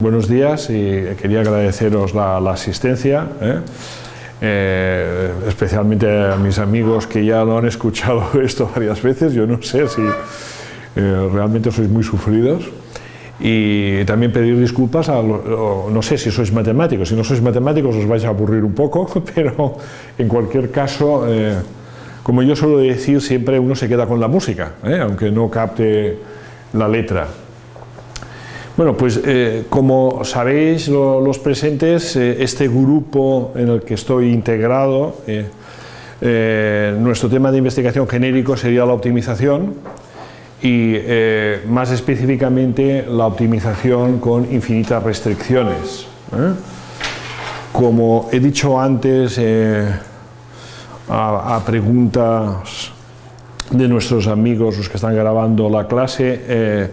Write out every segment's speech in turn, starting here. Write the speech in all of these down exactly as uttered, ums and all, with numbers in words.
Buenos días y quería agradeceros la, la asistencia, ¿eh? Eh, especialmente a mis amigos que ya lo han escuchado esto varias veces. Yo no sé si eh, realmente sois muy sufridos. Y también pedir disculpas a lo, no sé si sois matemáticos. Si no sois matemáticos os vais a aburrir un poco, pero en cualquier caso, eh, como yo suelo decir, siempre uno se queda con la música, ¿eh? Aunque no capte la letra. Bueno, pues eh, como sabéis lo, los presentes, eh, este grupo en el que estoy integrado, eh, eh, nuestro tema de investigación genérico sería la optimización y eh, más específicamente la optimización con infinitas restricciones. ¿eh? Como he dicho antes, eh, a, a preguntas de nuestros amigos, los que están grabando la clase, eh,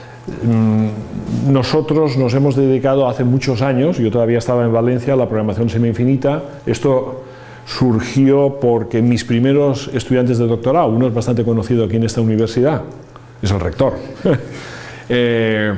nosotros nos hemos dedicado hace muchos años, yo todavía estaba en Valencia, a la programación semi-infinita. Esto surgió porque mis primeros estudiantes de doctorado, uno es bastante conocido aquí en esta universidad, es el rector, eh,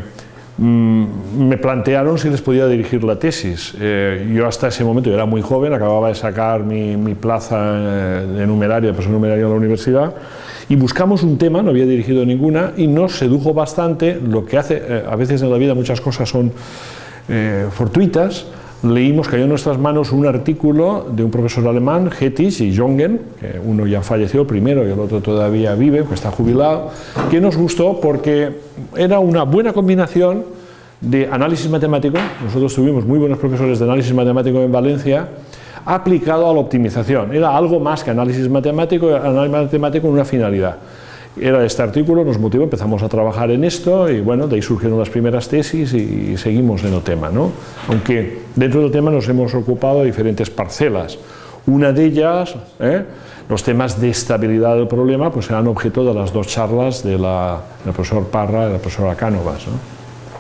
me plantearon si les podía dirigir la tesis. Eh, yo hasta ese momento, yo era muy joven, acababa de sacar mi, mi plaza de numerario, de profesor numerario en la universidad, y buscamos un tema, no había dirigido ninguna, y nos sedujo bastante lo que hace, eh, a veces en la vida muchas cosas son eh, fortuitas. Leímos, cayó en nuestras manos un artículo de un profesor alemán, Hettich y Jongen, que uno ya falleció, el primero, y el otro todavía vive, que está jubilado, que nos gustó porque era una buena combinación de análisis matemático. Nosotros tuvimos muy buenos profesores de análisis matemático en Valencia, aplicado a la optimización. Era algo más que análisis matemático, análisis matemático con una finalidad. Era este artículo, nos motivó, empezamos a trabajar en esto y bueno, de ahí surgieron las primeras tesis y, y seguimos en el tema, ¿no? Aunque dentro del tema nos hemos ocupado de diferentes parcelas. Una de ellas, ¿eh? los temas de estabilidad del problema, pues eran objeto de las dos charlas de la, del profesor Parra y de la profesora Cánovas, ¿no?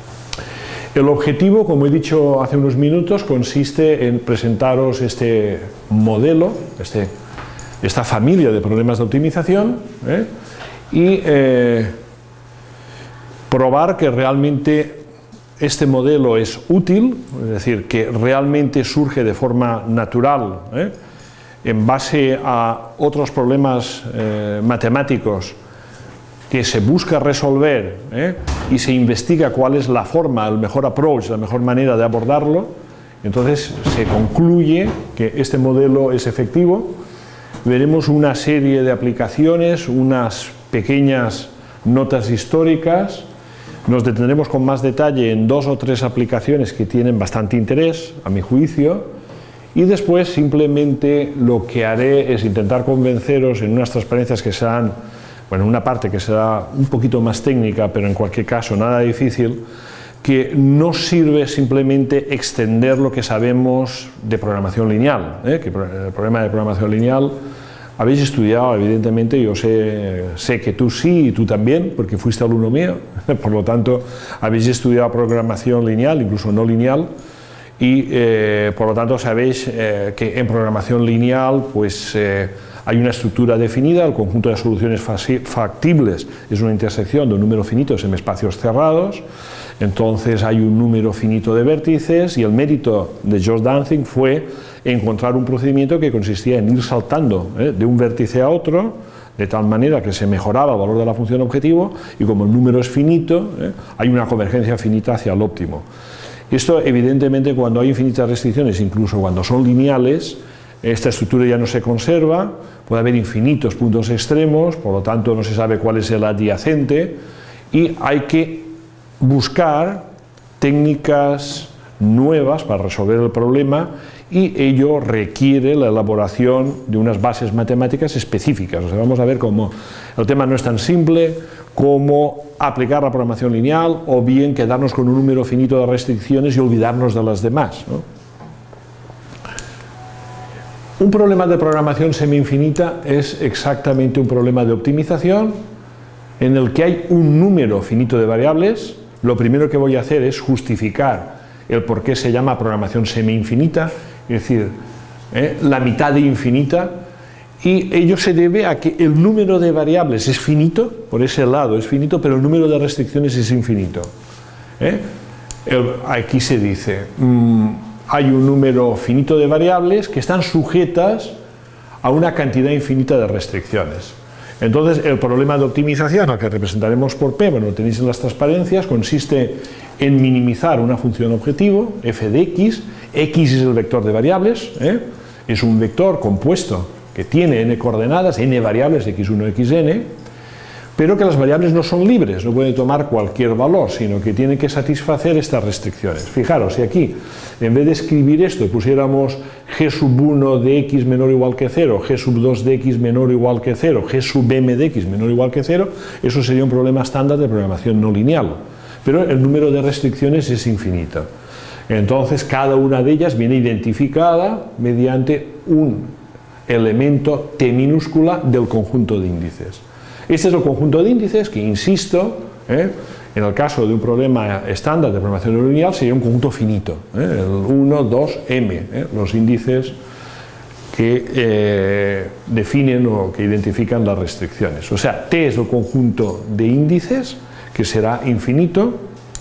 El objetivo, como he dicho hace unos minutos, consiste en presentaros este modelo, este, esta familia de problemas de optimización, ¿eh? y eh, probar que realmente este modelo es útil, es decir, que realmente surge de forma natural, ¿eh? en base a otros problemas eh, matemáticos que se busca resolver, ¿eh? y se investiga cuál es la forma, el mejor approach, la mejor manera de abordarlo. Entonces se concluye que este modelo es efectivo. Veremos una serie de aplicaciones, unas pequeñas notas históricas. Nos detendremos con más detalle en dos o tres aplicaciones que tienen bastante interés, a mi juicio, y después simplemente lo que haré es intentar convenceros en unas transparencias que serán, bueno, una parte que será un poquito más técnica, pero en cualquier caso nada difícil, que no sirve simplemente extender lo que sabemos de programación lineal, ¿eh? que el problema de programación lineal habéis estudiado, evidentemente, yo sé, sé que tú sí y tú también, porque fuiste alumno mío, por lo tanto habéis estudiado programación lineal, incluso no lineal, y eh, por lo tanto sabéis eh, que en programación lineal pues eh, hay una estructura definida, el conjunto de soluciones factibles es una intersección de un número finito de semiespacios cerrados. Entonces hay un número finito de vértices y el mérito de Josh Danzig fue encontrar un procedimiento que consistía en ir saltando ¿eh? de un vértice a otro, de tal manera que se mejoraba el valor de la función objetivo, y como el número es finito, ¿eh? hay una convergencia finita hacia el óptimo. Esto evidentemente cuando hay infinitas restricciones, incluso cuando son lineales, esta estructura ya no se conserva, puede haber infinitos puntos extremos, por lo tanto no se sabe cuál es el adyacente, y hay que buscar técnicas nuevas para resolver el problema, y ello requiere la elaboración de unas bases matemáticas específicas. O sea, vamos a ver cómo el tema no es tan simple como aplicar la programación lineal o bien quedarnos con un número finito de restricciones y olvidarnos de las demás, ¿no? Un problema de programación semi-infinita es exactamente un problema de optimización en el que hay un número finito de variables. Lo primero que voy a hacer es justificar el por qué se llama programación semi-infinita, es decir, ¿eh? la mitad de infinita, y ello se debe a que el número de variables es finito, por ese lado es finito, pero el número de restricciones es infinito. ¿eh? el, aquí se dice, mmm, hay un número finito de variables que están sujetas a una cantidad infinita de restricciones. Entonces, el problema de optimización, al que representaremos por P, bueno, lo tenéis en las transparencias, consiste en minimizar una función objetivo, f de x. X es el vector de variables, ¿eh? Es un vector compuesto que tiene n coordenadas, n variables, equis uno, equis ene, pero que las variables no son libres, no pueden tomar cualquier valor, sino que tienen que satisfacer estas restricciones. Fijaros, si aquí, en vez de escribir esto, pusiéramos g sub uno de x menor o igual que cero, g sub dos de x menor o igual que cero, g sub m de x menor o igual que cero, eso sería un problema estándar de programación no lineal. Pero el número de restricciones es infinito. Entonces, cada una de ellas viene identificada mediante un elemento t minúscula del conjunto de índices. Este es el conjunto de índices que, insisto, ¿eh? en el caso de un problema estándar de programación no lineal sería un conjunto finito, ¿eh? el uno, dos, m, ¿eh? los índices que eh, definen o que identifican las restricciones. O sea, T es el conjunto de índices que será infinito.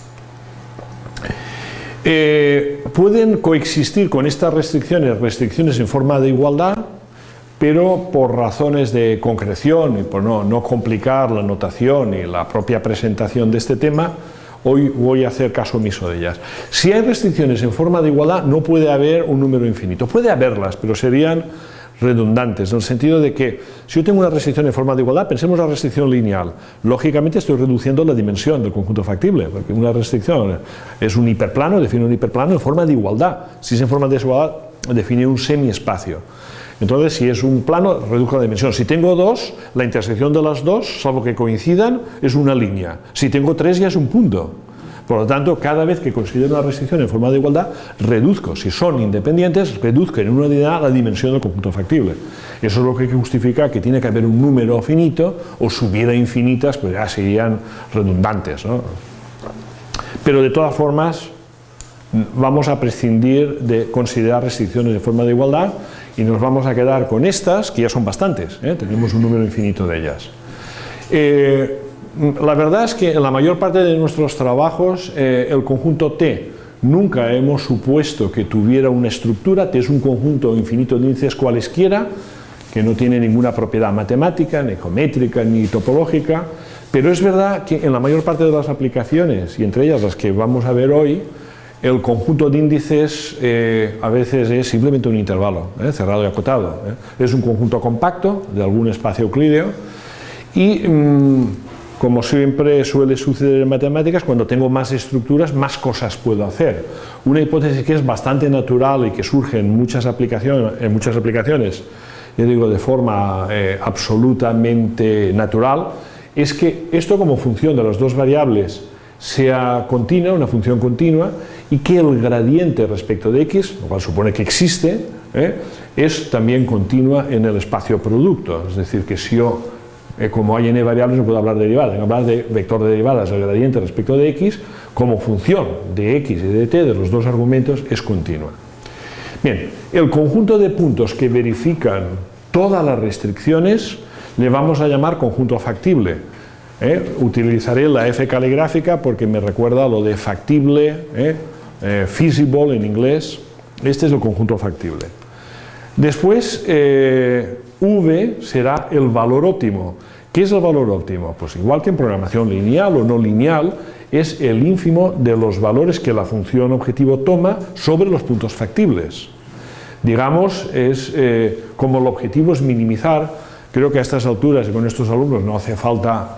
Eh, pueden coexistir con estas restricciones, restricciones en forma de igualdad, pero por razones de concreción y por no, no complicar la notación y la propia presentación de este tema, hoy voy a hacer caso omiso de ellas. Si hay restricciones en forma de igualdad, no puede haber un número infinito. Puede haberlas, pero serían redundantes, en el sentido de que si yo tengo una restricción en forma de igualdad, pensemos la restricción lineal. Lógicamente estoy reduciendo la dimensión del conjunto factible, porque una restricción es un hiperplano, define un hiperplano en forma de igualdad. Si es en forma de desigualdad, define un semiespacio. Entonces, si es un plano, reduzco la dimensión. Si tengo dos, la intersección de las dos, salvo que coincidan, es una línea. Si tengo tres, ya es un punto. Por lo tanto, cada vez que considero una restricción en forma de igualdad, reduzco, si son independientes, reduzco en una unidad la dimensión del conjunto factible. Eso es lo que justifica que tiene que haber un número finito, o si hubiera infinitas, pues ya serían redundantes, ¿no? Pero de todas formas, vamos a prescindir de considerar restricciones de forma de igualdad y nos vamos a quedar con estas, que ya son bastantes, ¿eh? Tenemos un número infinito de ellas. Eh, la verdad es que en la mayor parte de nuestros trabajos eh, el conjunto T nunca hemos supuesto que tuviera una estructura. T es un conjunto infinito de índices cualesquiera, que no tiene ninguna propiedad matemática, ni geométrica, ni topológica, pero es verdad que en la mayor parte de las aplicaciones, y entre ellas las que vamos a ver hoy, el conjunto de índices eh, a veces es simplemente un intervalo, ¿eh? cerrado y acotado. ¿eh? Es un conjunto compacto de algún espacio euclídeo y, mmm, como siempre suele suceder en matemáticas, cuando tengo más estructuras, más cosas puedo hacer. Una hipótesis que es bastante natural y que surge en muchas aplicaciones, en muchas aplicaciones yo digo de forma eh, absolutamente natural, es que esto como función de las dos variables sea continua, una función continua, y que el gradiente respecto de x, lo cual supone que existe, ¿eh? es también continua en el espacio producto. Es decir, que si yo, eh, como hay n variables, no puedo hablar de derivadas, tengo que hablar de vector de derivadas del gradiente respecto de x, como función de x y de t, de los dos argumentos, es continua. Bien, el conjunto de puntos que verifican todas las restricciones le vamos a llamar conjunto factible. ¿Eh? Utilizaré la F caligráfica porque me recuerda a lo de factible, ¿eh? Eh, feasible en inglés. Este es el conjunto factible. Después, eh, V será el valor óptimo. ¿Qué es el valor óptimo? Pues igual que en programación lineal o no lineal, es el ínfimo de los valores que la función objetivo toma sobre los puntos factibles. Digamos, es eh, como el objetivo es minimizar. Creo que a estas alturas y con estos alumnos no hace falta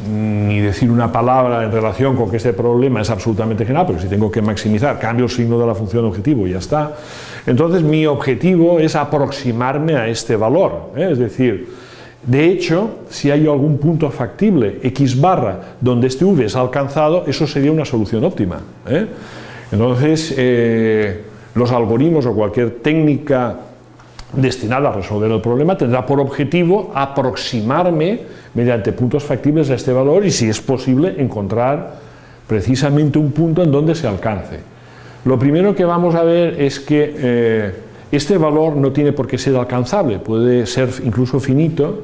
ni decir una palabra en relación con que este problema es absolutamente general, pero si tengo que maximizar, cambio el signo de la función objetivo y ya está. Entonces mi objetivo es aproximarme a este valor, ¿eh? Es decir, de hecho, si hay algún punto factible, x barra, donde este v es alcanzado, eso sería una solución óptima, ¿eh? Entonces, eh, los algoritmos o cualquier técnica destinada a resolver el problema tendrá por objetivo aproximarme mediante puntos factibles a este valor y, si es posible, encontrar precisamente un punto en donde se alcance. Lo primero que vamos a ver es que eh, este valor no tiene por qué ser alcanzable, puede ser incluso finito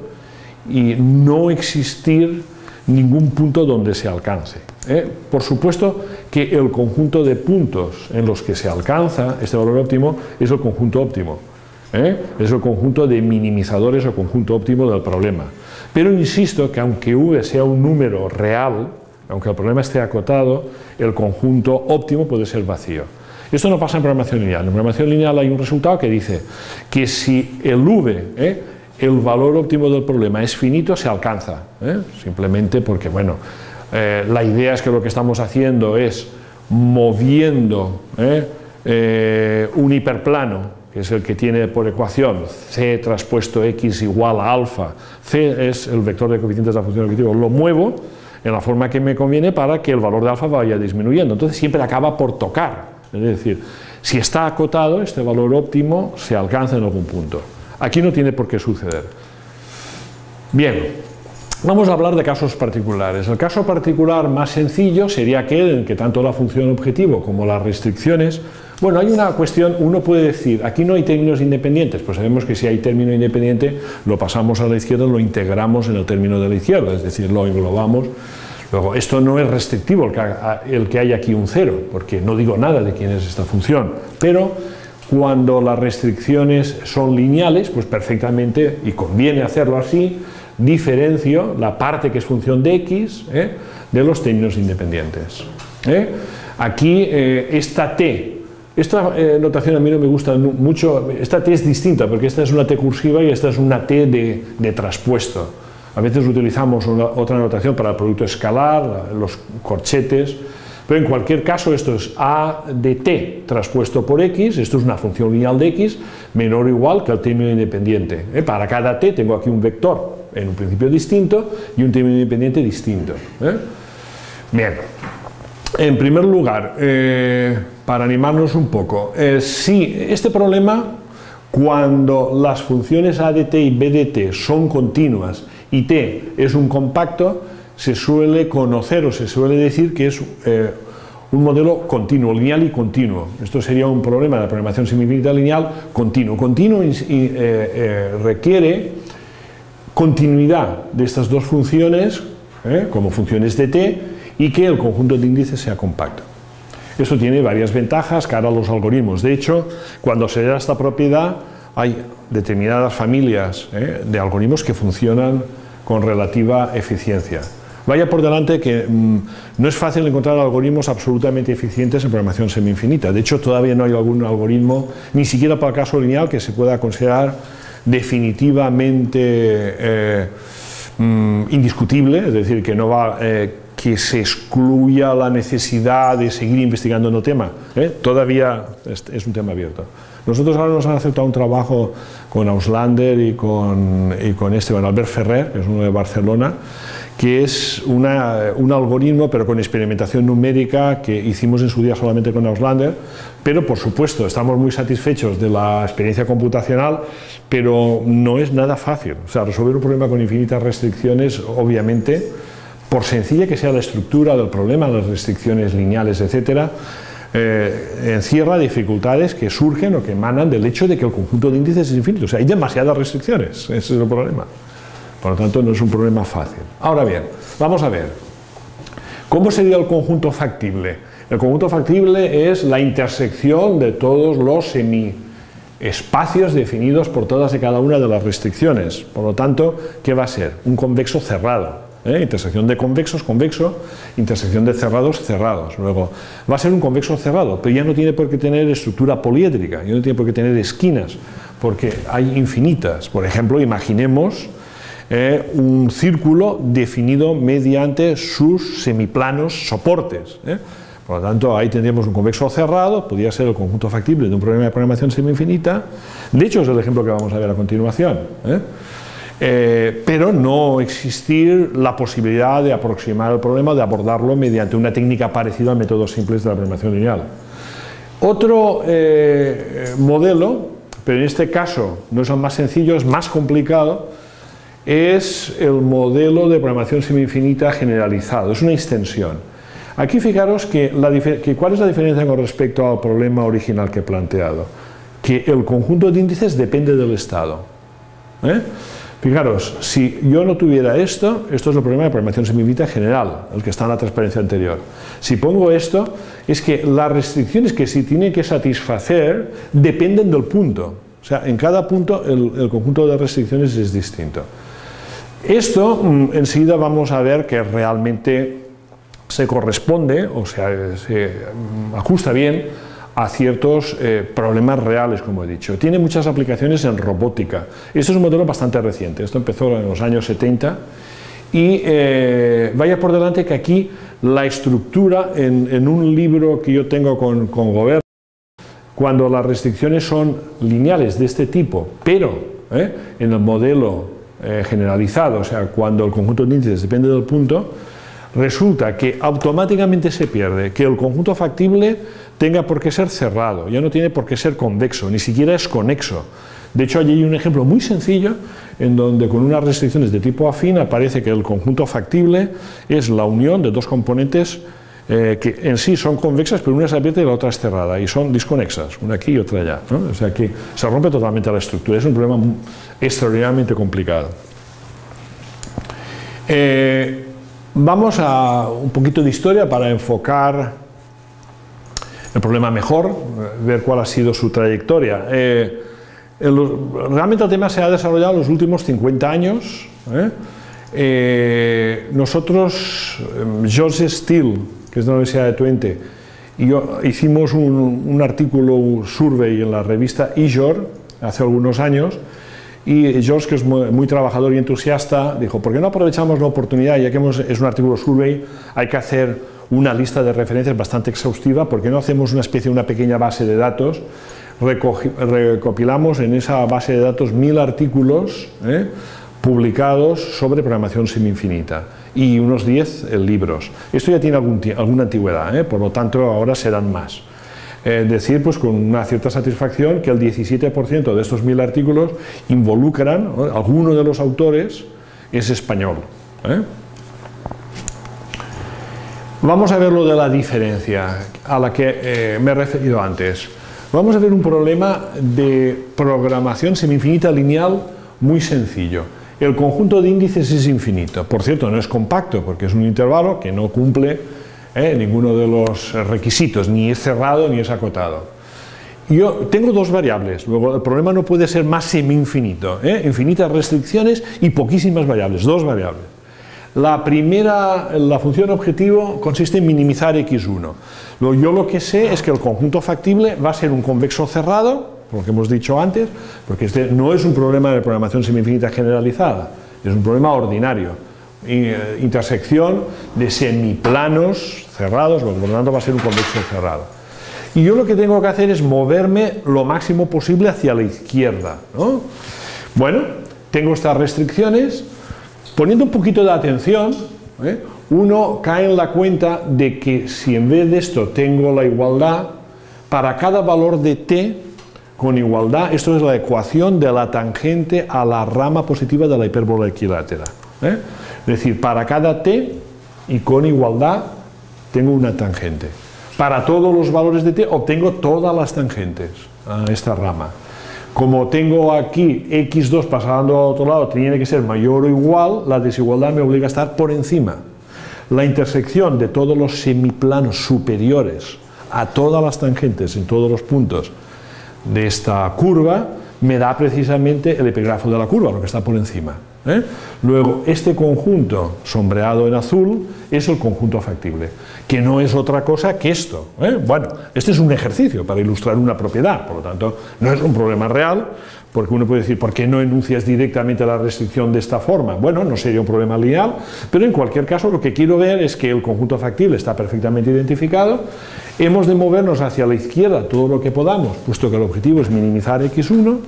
y no existir ningún punto donde se alcance, ¿eh? Por supuesto que el conjunto de puntos en los que se alcanza este valor óptimo es el conjunto óptimo. ¿eh? Es el conjunto de minimizadores o conjunto óptimo del problema. Pero insisto que aunque V sea un número real, aunque el problema esté acotado, el conjunto óptimo puede ser vacío. Esto no pasa en programación lineal. En programación lineal hay un resultado que dice que si el V, ¿eh? el valor óptimo del problema es finito, se alcanza. ¿eh? Simplemente porque, bueno, eh, la idea es que lo que estamos haciendo es moviendo ¿eh? Eh, un hiperplano, que es el que tiene por ecuación c traspuesto x igual a alfa, c es el vector de coeficientes de la función objetivo, lo muevo en la forma que me conviene para que el valor de alfa vaya disminuyendo, entonces siempre acaba por tocar, es decir, si está acotado, este valor óptimo se alcanza en algún punto. Aquí no tiene por qué suceder. Bien, vamos a hablar de casos particulares. El caso particular más sencillo sería aquel en que tanto la función objetivo como las restricciones. Bueno, hay una cuestión, uno puede decir, aquí no hay términos independientes, pues sabemos que si hay término independiente lo pasamos a la izquierda, lo integramos en el término de la izquierda, es decir, lo englobamos. Luego, esto no es restrictivo el que, el que haya aquí un cero, porque no digo nada de quién es esta función, pero cuando las restricciones son lineales, pues perfectamente, y conviene hacerlo así, diferencio la parte que es función de x ¿eh? de los términos independientes. ¿eh? Aquí eh, esta t, esta eh, notación a mí no me gusta mucho, esta t es distinta porque esta es una t cursiva y esta es una t de, de traspuesto. A veces utilizamos una, otra notación para el producto escalar, los corchetes, pero en cualquier caso esto es a de t traspuesto por x, esto es una función lineal de x menor o igual que el término independiente. ¿eh? Para cada t tengo aquí un vector en un principio distinto y un término independiente distinto. ¿eh? Bien, en primer lugar, eh, para animarnos un poco, eh, si este problema, cuando las funciones a de t y b de t son continuas y t es un compacto, se suele conocer o se suele decir que es eh, un modelo continuo, lineal y continuo. Esto sería un problema de la programación semi-infinita lineal continuo. Continuo y, y, eh, eh, requiere continuidad de estas dos funciones, eh, como funciones de t, y que el conjunto de índices sea compacto. Esto tiene varias ventajas cara a los algoritmos. De hecho, cuando se da esta propiedad, hay determinadas familias eh, de algoritmos que funcionan con relativa eficiencia. Vaya por delante que mmm, no es fácil encontrar algoritmos absolutamente eficientes en programación semi-infinita. De hecho, todavía no hay algún algoritmo, ni siquiera para el caso lineal, que se pueda considerar definitivamente eh, mmm, indiscutible, es decir, que no va... Eh, que se excluya la necesidad de seguir investigando en el tema. ¿eh? Todavía es, es un tema abierto. Nosotros ahora nos han aceptado un trabajo con Auslander y con, y con este, bueno, Albert Ferrer, que es uno de Barcelona, que es una, un algoritmo, pero con experimentación numérica, que hicimos en su día solamente con Auslander, pero por supuesto estamos muy satisfechos de la experiencia computacional, pero no es nada fácil. O sea, resolver un problema con infinitas restricciones, obviamente, por sencilla que sea la estructura del problema, las restricciones lineales, etcétera, eh, encierra dificultades que surgen o que emanan del hecho de que el conjunto de índices es infinito. O sea, hay demasiadas restricciones, ese es el problema. Por lo tanto, no es un problema fácil. Ahora bien, vamos a ver, ¿cómo sería el conjunto factible? El conjunto factible es la intersección de todos los semi-espacios definidos por todas y cada una de las restricciones. Por lo tanto, ¿qué va a ser? Un convexo cerrado. ¿Eh? Intersección de convexos, convexo, intersección de cerrados, cerrados. Luego, va a ser un convexo cerrado, pero ya no tiene por qué tener estructura poliédrica, ya no tiene por qué tener esquinas, porque hay infinitas. Por ejemplo, imaginemos eh, un círculo definido mediante sus semiplanos soportes. ¿eh? Por lo tanto, ahí tendríamos un convexo cerrado, podría ser el conjunto factible de un problema de programación semi-infinita. De hecho, es el ejemplo que vamos a ver a continuación. ¿eh? Eh, pero no existir la posibilidad de aproximar el problema, de abordarlo mediante una técnica parecida a métodos simples de la programación lineal. Otro eh, modelo, pero en este caso no es el más sencillo, es más complicado, es el modelo de programación semi-infinita generalizado, es una extensión. Aquí fijaros que, la, que cuál es la diferencia con respecto al problema original que he planteado, que el conjunto de índices depende del estado. ¿eh? Fijaros, si yo no tuviera esto, esto es el problema de programación semi-infinita general, el que está en la transparencia anterior. Si pongo esto, es que las restricciones que se tienen que satisfacer dependen del punto. O sea, en cada punto el, el conjunto de restricciones es distinto. Esto, enseguida vamos a ver que realmente se corresponde, o sea, se ajusta bien a ciertos eh, problemas reales, como he dicho. Tiene muchas aplicaciones en robótica. Este es un modelo bastante reciente, esto empezó en los años setenta, y eh, vaya por delante que aquí la estructura, en, en un libro que yo tengo con, con Gobert, cuando las restricciones son lineales de este tipo, pero eh, en el modelo eh, generalizado, o sea, cuando el conjunto de índices depende del punto, resulta que automáticamente se pierde que el conjunto factible tenga por qué ser cerrado, ya no tiene por qué ser convexo, ni siquiera es conexo. De hecho, allí hay un ejemplo muy sencillo en donde con unas restricciones de tipo afín aparece que el conjunto factible es la unión de dos componentes eh, que en sí son convexas, pero una es abierta y la otra es cerrada, y son disconexas, una aquí y otra allá, ¿no? O sea que se rompe totalmente la estructura, es un problema muy, extraordinariamente complicado. Eh, vamos a un poquito de historia para enfocar el problema mejor, ver cuál ha sido su trayectoria. Eh, el, realmente el tema se ha desarrollado en los últimos cincuenta años. ¿eh? Eh, nosotros, George Steele, que es de la Universidad de Twente, y yo hicimos un, un artículo survey en la revista E J O R hace algunos años, y George, que es muy, muy trabajador y entusiasta, dijo, ¿por qué no aprovechamos la oportunidad, ya que hemos, es un artículo survey, hay que hacer una lista de referencias bastante exhaustiva, ¿por qué no hacemos una especie, una pequeña base de datos? Recogi, recopilamos en esa base de datos mil artículos ¿eh? publicados sobre programación semi-infinita y unos diez eh, libros. Esto ya tiene algún, alguna antigüedad, ¿eh? por lo tanto ahora serán más. Eh, decir pues con una cierta satisfacción que el diecisiete por ciento de estos mil artículos involucran, ¿no? alguno de los autores es español. ¿eh? Vamos a ver lo de la diferencia a la que eh, me he referido antes. Vamos a ver un problema de programación semi-infinita lineal muy sencillo. El conjunto de índices es infinito. Por cierto, no es compacto porque es un intervalo que no cumple eh, ninguno de los requisitos, ni es cerrado ni es acotado. Yo tengo dos variables, luego el problema no puede ser más semi-infinito. ¿eh? Infinitas restricciones y poquísimas variables, dos variables. La primera, la función objetivo, consiste en minimizar equis uno. Yo lo que sé es que el conjunto factible va a ser un convexo cerrado, por lo que hemos dicho antes, porque este no es un problema de programación semi-infinita generalizada, es un problema ordinario, intersección de semiplanos cerrados, por lo tanto va a ser un convexo cerrado. Y yo lo que tengo que hacer es moverme lo máximo posible hacia la izquierda, ¿no? Bueno, tengo estas restricciones. Poniendo un poquito de atención, ¿eh? uno cae en la cuenta de que si en vez de esto tengo la igualdad, para cada valor de t con igualdad, esto es la ecuación de la tangente a la rama positiva de la hipérbola equilátera. ¿eh? Es decir, para cada t y con igualdad tengo una tangente. Para todos los valores de t obtengo todas las tangentes a esta rama. Como tengo aquí equis dos pasando al otro lado, tiene que ser mayor o igual, la desigualdad me obliga a estar por encima. La intersección de todos los semiplanos superiores a todas las tangentes en todos los puntos de esta curva me da precisamente el epígrafo de la curva, lo que está por encima. ¿eh? Luego, este conjunto sombreado en azul es el conjunto factible, que no es otra cosa que esto. ¿eh? Bueno, este es un ejercicio para ilustrar una propiedad, por lo tanto, no es un problema real, porque uno puede decir, ¿por qué no enuncias directamente la restricción de esta forma? Bueno, no sería un problema lineal, pero en cualquier caso lo que quiero ver es que el conjunto factible está perfectamente identificado, hemos de movernos hacia la izquierda todo lo que podamos, puesto que el objetivo es minimizar equis uno,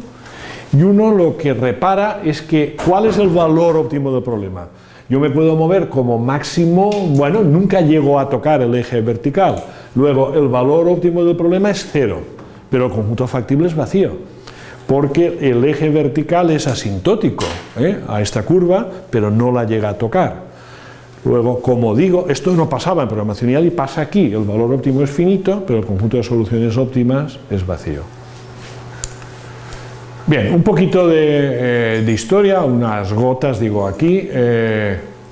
y uno lo que repara es que, ¿cuál es el valor óptimo del problema? Yo me puedo mover como máximo, bueno, nunca llego a tocar el eje vertical, luego el valor óptimo del problema es cero, pero el conjunto factible es vacío, porque el eje vertical es asintótico ¿eh? a esta curva, pero no la llega a tocar. Luego, como digo, esto no pasaba en programación lineal y pasa aquí, el valor óptimo es finito, pero el conjunto de soluciones óptimas es vacío. Bien, un poquito de, eh, de historia, unas gotas, digo aquí. Eh,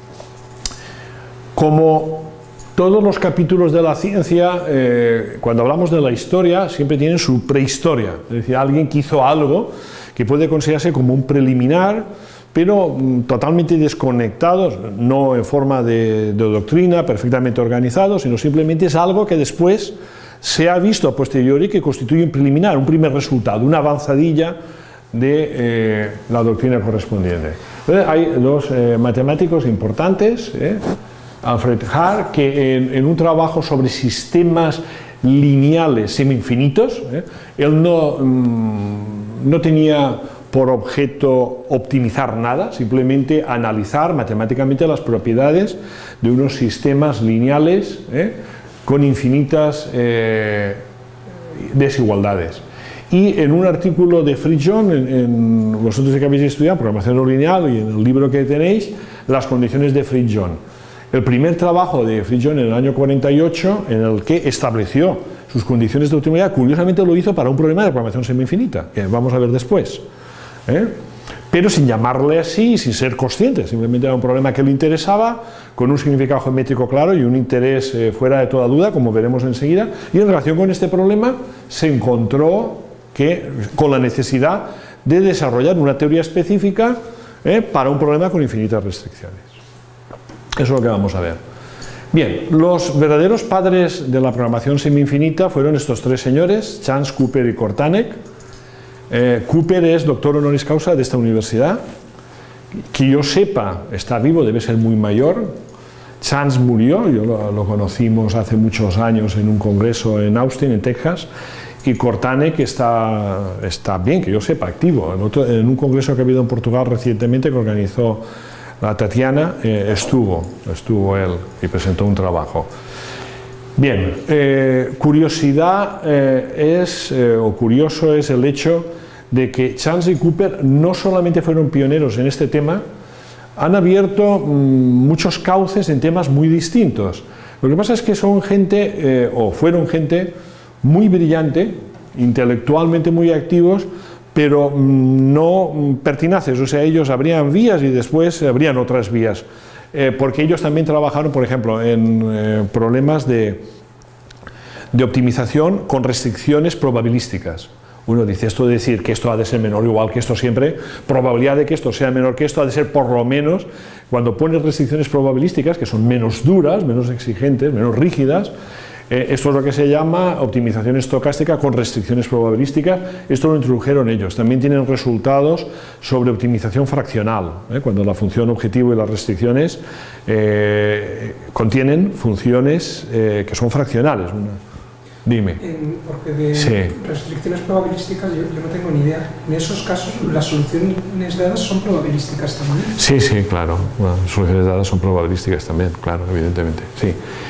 como todos los capítulos de la ciencia, eh, cuando hablamos de la historia, siempre tienen su prehistoria. Es decir, alguien que hizo algo que puede considerarse como un preliminar, pero mm, totalmente desconectados, no en forma de, de doctrina, perfectamente organizado, sino simplemente es algo que después se ha visto a posteriori que constituye un preliminar, un primer resultado, una avanzadilla de eh, la doctrina correspondiente. Entonces, hay dos eh, matemáticos importantes, eh, Alfred Haar, que en, en un trabajo sobre sistemas lineales semi-infinitos, eh, él no, mm, no tenía por objeto optimizar nada, simplemente analizar matemáticamente las propiedades de unos sistemas lineales eh, con infinitas eh, desigualdades. Y en un artículo de Fritz John, en, en, vosotros que habéis estudiado programación no lineal y en el libro que tenéis, las condiciones de Fritz John. El primer trabajo de Fritz John en el año cuarenta y ocho, en el que estableció sus condiciones de optimalidad, curiosamente lo hizo para un problema de programación semi-infinita, que vamos a ver después. ¿eh? Pero sin llamarle así, sin ser consciente, simplemente era un problema que le interesaba, con un significado geométrico claro y un interés eh, fuera de toda duda, como veremos enseguida, y en relación con este problema se encontró que, con la necesidad de desarrollar una teoría específica eh, para un problema con infinitas restricciones. Eso es lo que vamos a ver. Bien, los verdaderos padres de la programación semi-infinita fueron estos tres señores, Chance, Cooper y Kortanek. Eh, Cooper es doctor honoris causa de esta universidad. Que yo sepa, está vivo, debe ser muy mayor. Chance murió, yo lo, lo conocimos hace muchos años en un congreso en Austin, en Texas. Y Kortanek está, está bien, que yo sepa, activo. En, otro, en un congreso que ha habido en Portugal recientemente, que organizó la Tatiana, eh, estuvo, estuvo él y presentó un trabajo. Bien, eh, curiosidad eh, es, eh, o curioso es el hecho de que Chance y Cooper no solamente fueron pioneros en este tema, han abierto mmm, muchos cauces en temas muy distintos. Lo que pasa es que son gente, eh, o fueron gente muy brillante, intelectualmente muy activos, pero no pertinaces, o sea, ellos abrían vías y después abrían otras vías, eh, porque ellos también trabajaron, por ejemplo, en eh, problemas de, de optimización con restricciones probabilísticas. Uno dice, esto de decir que esto ha de ser menor o igual que esto siempre, probabilidad de que esto sea menor que esto ha de ser por lo menos, cuando pones restricciones probabilísticas, que son menos duras, menos exigentes, menos rígidas, Eh, esto es lo que se llama optimización estocástica con restricciones probabilísticas. Esto lo introdujeron ellos. También tienen resultados sobre optimización fraccional, ¿eh? cuando la función objetivo y las restricciones eh, contienen funciones eh, que son fraccionales. Una, dime. En, porque de sí. restricciones probabilísticas yo, yo no tengo ni idea. En esos casos las soluciones dadas son probabilísticas también. Sí, sí, claro. Bueno, las soluciones dadas son probabilísticas también, claro, evidentemente. Sí.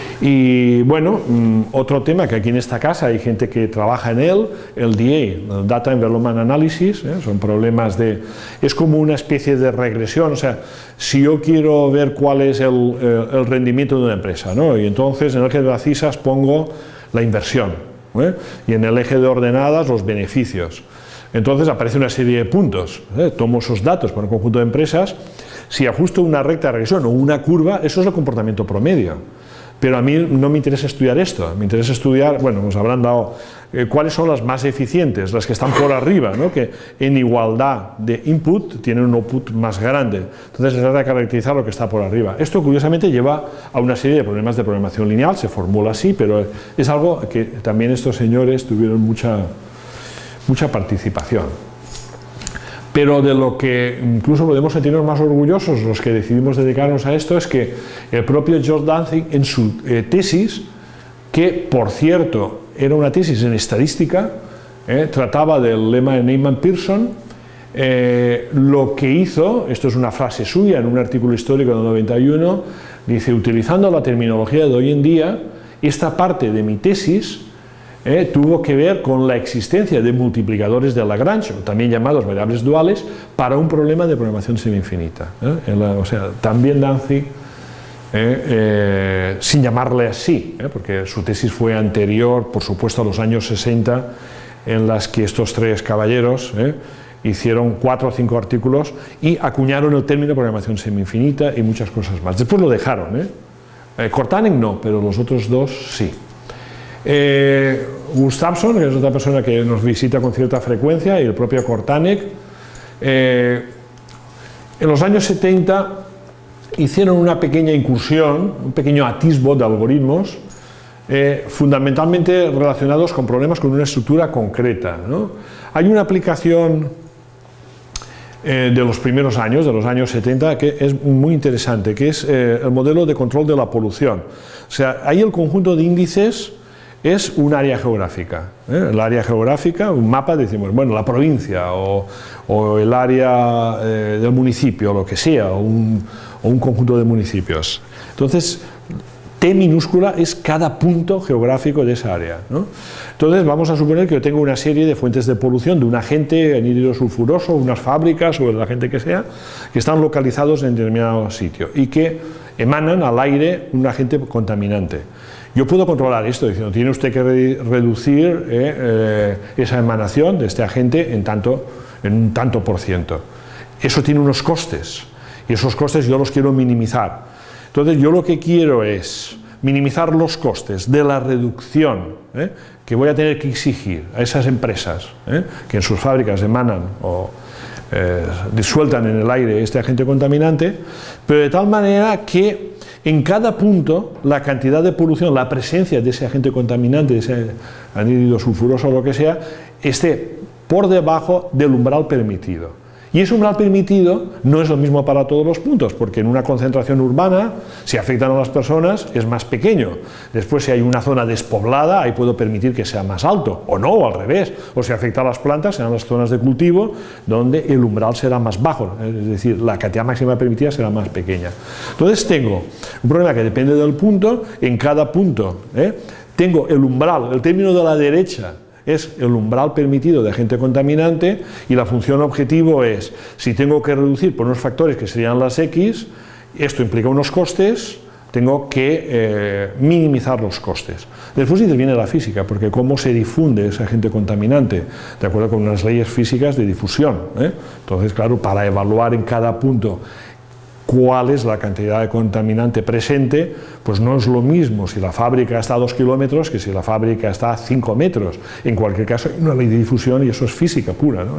Y bueno, otro tema que aquí en esta casa hay gente que trabaja en él, el D A, el Data Envelopment Analysis, ¿eh? son problemas de, es como una especie de regresión, o sea, si yo quiero ver cuál es el, el rendimiento de una empresa, ¿no? Y entonces en el eje de las cisas pongo la inversión, ¿eh? y en el eje de ordenadas los beneficios. Entonces aparece una serie de puntos, ¿eh? tomo esos datos para un conjunto de empresas, si ajusto una recta de regresión o una curva, eso es el comportamiento promedio. Pero a mí no me interesa estudiar esto, me interesa estudiar, bueno, nos habrán dado eh, cuáles son las más eficientes, las que están por arriba, ¿no? que en igualdad de input tienen un output más grande. Entonces se trata de caracterizar lo que está por arriba. Esto curiosamente lleva a una serie de problemas de programación lineal, se formula así, pero es algo que también estos señores tuvieron mucha, mucha participación. Pero de lo que incluso podemos sentirnos más orgullosos los que decidimos dedicarnos a esto es que el propio George Dantzig en su eh, tesis, que por cierto era una tesis en estadística, eh, trataba del lema de Neyman-Pearson, eh, lo que hizo, esto es una frase suya en un artículo histórico del noventa y uno, dice, utilizando la terminología de hoy en día, esta parte de mi tesis Eh, tuvo que ver con la existencia de multiplicadores de Lagrange, también llamados variables duales, para un problema de programación semi-infinita. ¿eh? O sea, también Dantzig, eh, eh, sin llamarle así, eh, porque su tesis fue anterior, por supuesto, a los años sesenta, en las que estos tres caballeros eh, hicieron cuatro o cinco artículos y acuñaron el término programación semi-infinita y muchas cosas más. Después lo dejaron, ¿eh? Eh, Kortanek no, pero los otros dos sí. Eh, Gustafsson, que es otra persona que nos visita con cierta frecuencia, y el propio Kortanek, eh, en los años setenta hicieron una pequeña incursión, un pequeño atisbo de algoritmos, eh, fundamentalmente relacionados con problemas con una estructura concreta, ¿no? Hay una aplicación eh, de los primeros años, de los años setenta, que es muy interesante, que es eh, el modelo de control de la polución. O sea, ahí el conjunto de índices es un área geográfica. ¿eh? El área geográfica, un mapa, decimos, bueno, la provincia o, o el área eh, del municipio, o lo que sea, o un, o un conjunto de municipios. Entonces, T minúscula es cada punto geográfico de esa área, ¿no? Entonces, vamos a suponer que yo tengo una serie de fuentes de polución de un agente anhídrido sulfuroso, unas fábricas o el agente que sea, que están localizados en determinado sitio y que emanan al aire un agente contaminante. Yo puedo controlar esto diciendo, tiene usted que re reducir eh, eh, esa emanación de este agente en, tanto, en un tanto por ciento. Eso tiene unos costes y esos costes yo los quiero minimizar. Entonces yo lo que quiero es minimizar los costes de la reducción eh, que voy a tener que exigir a esas empresas eh, que en sus fábricas emanan o eh, disueltan en el aire este agente contaminante, pero de tal manera que en cada punto, la cantidad de polución, la presencia de ese agente contaminante, de ese anhídrido sulfuroso o lo que sea, esté por debajo del umbral permitido. Y ese umbral permitido no es lo mismo para todos los puntos, porque en una concentración urbana, si afectan a las personas, es más pequeño. Después, si hay una zona despoblada, ahí puedo permitir que sea más alto, o no, o al revés. O si afecta a las plantas, serán las zonas de cultivo, donde el umbral será más bajo, es decir, la cantidad máxima permitida será más pequeña. Entonces tengo un problema que depende del punto, en cada punto, ¿eh? tengo el umbral, el término de la derecha, es el umbral permitido de agente contaminante y la función objetivo es, si tengo que reducir por unos factores que serían las X, esto implica unos costes, tengo que eh, minimizar los costes. Después interviene la física, porque cómo se difunde ese agente contaminante, de acuerdo con unas leyes físicas de difusión, ¿eh? Entonces, claro, para evaluar en cada punto cuál es la cantidad de contaminante presente, pues no es lo mismo si la fábrica está a dos kilómetros que si la fábrica está a cinco metros. En cualquier caso, hay una ley de difusión y eso es física pura, ¿no?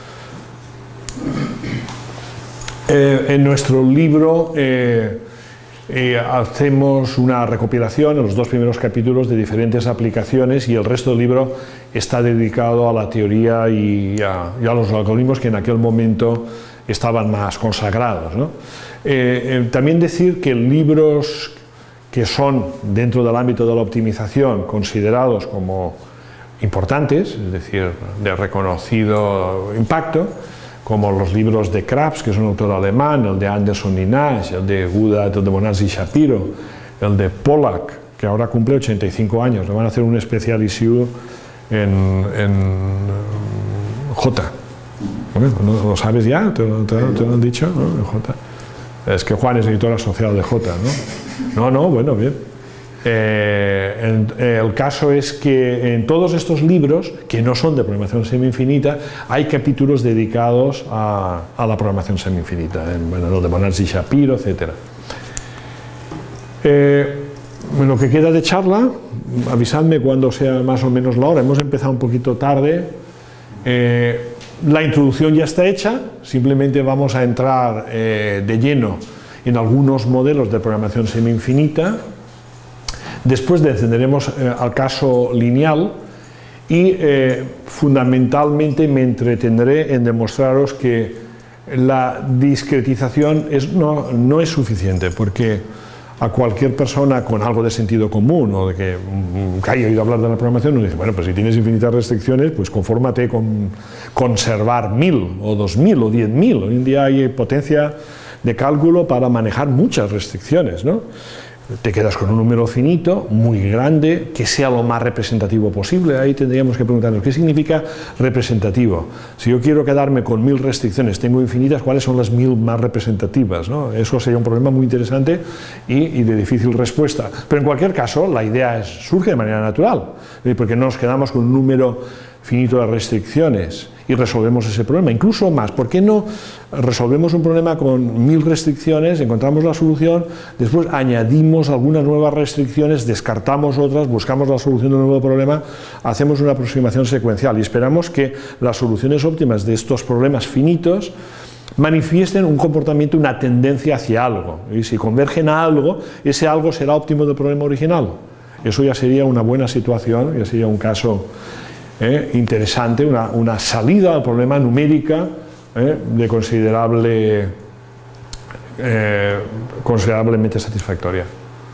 Eh, en nuestro libro eh, eh, hacemos una recopilación en los dos primeros capítulos de diferentes aplicaciones y el resto del libro está dedicado a la teoría y a, y a los algoritmos que en aquel momento estaban más consagrados, ¿no? Eh, eh, también decir que libros que son dentro del ámbito de la optimización considerados como importantes, es decir, de reconocido impacto, como los libros de Krapf, que es un autor alemán, el de Anderson y Nash, el de Guda, el de Bonazzi y Shapiro, el de Pollack, que ahora cumple ochenta y cinco años, le van a hacer un especial issue en, en J. ¿No lo sabes ya? ¿Te, te, te lo han dicho? ¿No? J. Es que Juan es editor asociado de J, ¿no? No, no, bueno, bien. Eh, en, eh, el caso es que en todos estos libros, que no son de programación semi-infinita, hay capítulos dedicados a, a la programación semi-infinita, en bueno, el de Bonazzi y Shapiro, etcétera. Eh, lo que queda de charla, avisadme cuando sea más o menos la hora, hemos empezado un poquito tarde. Eh, La introducción ya está hecha, simplemente vamos a entrar eh, de lleno en algunos modelos de programación semi-infinita. Después descenderemos eh, al caso lineal y eh, fundamentalmente me entretendré en demostraros que la discretización es, no, no es suficiente, porque a cualquier persona con algo de sentido común o de que, que haya oído hablar de la programación, uno dice, bueno, pues si tienes infinitas restricciones, pues confórmate con conservar mil o dos mil o diez mil. Hoy en día hay potencia de cálculo para manejar muchas restricciones, ¿no? Te quedas con un número finito, muy grande, que sea lo más representativo posible. Ahí tendríamos que preguntarnos, ¿qué significa representativo? Si yo quiero quedarme con mil restricciones, tengo infinitas, ¿cuáles son las mil más representativas, ¿no? Eso sería un problema muy interesante y, y de difícil respuesta. Pero en cualquier caso, la idea es, surge de manera natural, porque no nos quedamos con un número finito de restricciones y resolvemos ese problema, incluso más. ¿Por qué no resolvemos un problema con mil restricciones, encontramos la solución, después añadimos algunas nuevas restricciones, descartamos otras, buscamos la solución de un nuevo problema, hacemos una aproximación secuencial y esperamos que las soluciones óptimas de estos problemas finitos manifiesten un comportamiento, una tendencia hacia algo, y si convergen a algo, ese algo será óptimo del problema original. Eso ya sería una buena situación, ya sería un caso eh, interesante, una, una salida al problema numérica eh, de considerable, eh, considerablemente satisfactoria.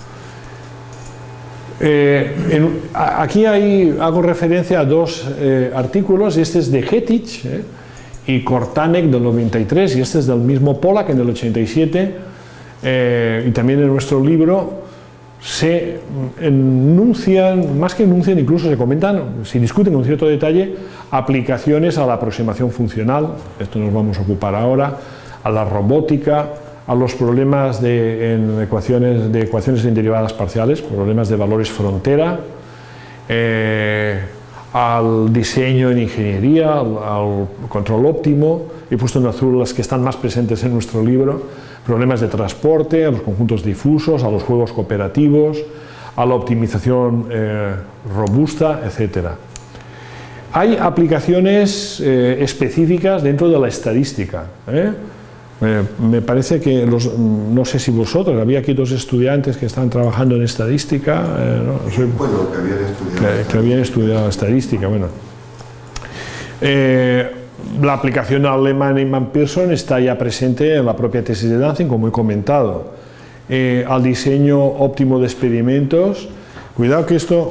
Eh, en, a, aquí hay, hago referencia a dos eh, artículos, este es de Hettich eh, y Kortanek del noventa y tres, y este es del mismo Pollack en el ochenta y siete, eh, y también en nuestro libro se enuncian, más que enuncian, incluso se comentan, se discuten con cierto detalle, aplicaciones a la aproximación funcional, esto nos vamos a ocupar ahora, a la robótica, a los problemas de, en ecuaciones, de ecuaciones en derivadas parciales, problemas de valores frontera, eh, al diseño en ingeniería, al, al control óptimo, he puesto en azul las que están más presentes en nuestro libro, problemas de transporte, a los conjuntos difusos, a los juegos cooperativos, a la optimización eh, robusta, etcétera. Hay aplicaciones eh, específicas dentro de la estadística. ¿eh? Eh, me parece que, los, no sé si vosotros, había aquí dos estudiantes que están trabajando en estadística, eh, ¿no? Soy, bueno, que habían estudiado, que, que habían estudiado estadística, bueno. Eh, la aplicación alemana Neyman-Pearson está ya presente en la propia tesis de Dantzig, como he comentado. Eh, al diseño óptimo de experimentos, cuidado que esto...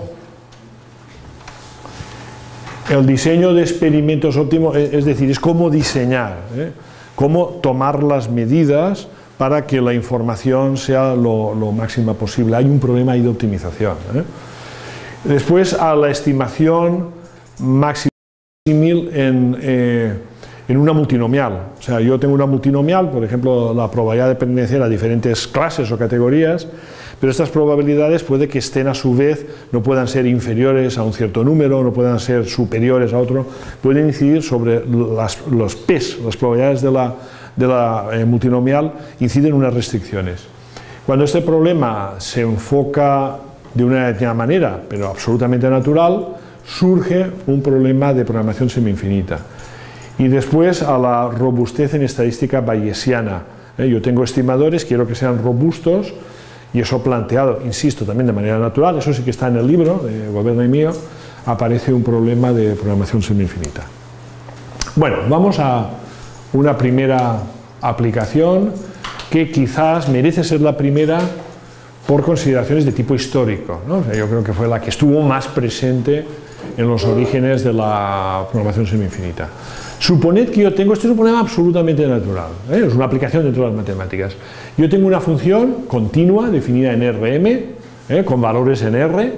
El diseño de experimentos óptimos, es decir, es cómo diseñar, ¿eh? cómo tomar las medidas para que la información sea lo, lo máxima posible. Hay un problema ahí de optimización. ¿eh? Después, a la estimación máxima en, eh, en una multinomial. O sea, yo tengo una multinomial, por ejemplo, la probabilidad de pertenecer a diferentes clases o categorías, pero estas probabilidades puede que estén a su vez, no puedan ser inferiores a un cierto número, no puedan ser superiores a otro, pueden incidir sobre las, los P's, las probabilidades de la, de la eh, multinomial, inciden unas restricciones. Cuando este problema se enfoca de una determinada manera, pero absolutamente natural, surge un problema de programación semi-infinita. Y después a la robustez en estadística bayesiana. ¿eh? Yo tengo estimadores, quiero que sean robustos, y eso planteado, insisto, también de manera natural, eso sí que está en el libro de Gobernno y mío, aparece un problema de programación semi-infinita. Bueno, vamos a una primera aplicación que quizás merece ser la primera por consideraciones de tipo histórico, ¿no? O sea, yo creo que fue la que estuvo más presente en los orígenes de la programación semi-infinita. Suponed que yo tengo, esto es un problema absolutamente natural, ¿eh? Es una aplicación dentro de las matemáticas. Yo tengo una función continua definida en R M, ¿eh? con valores en R,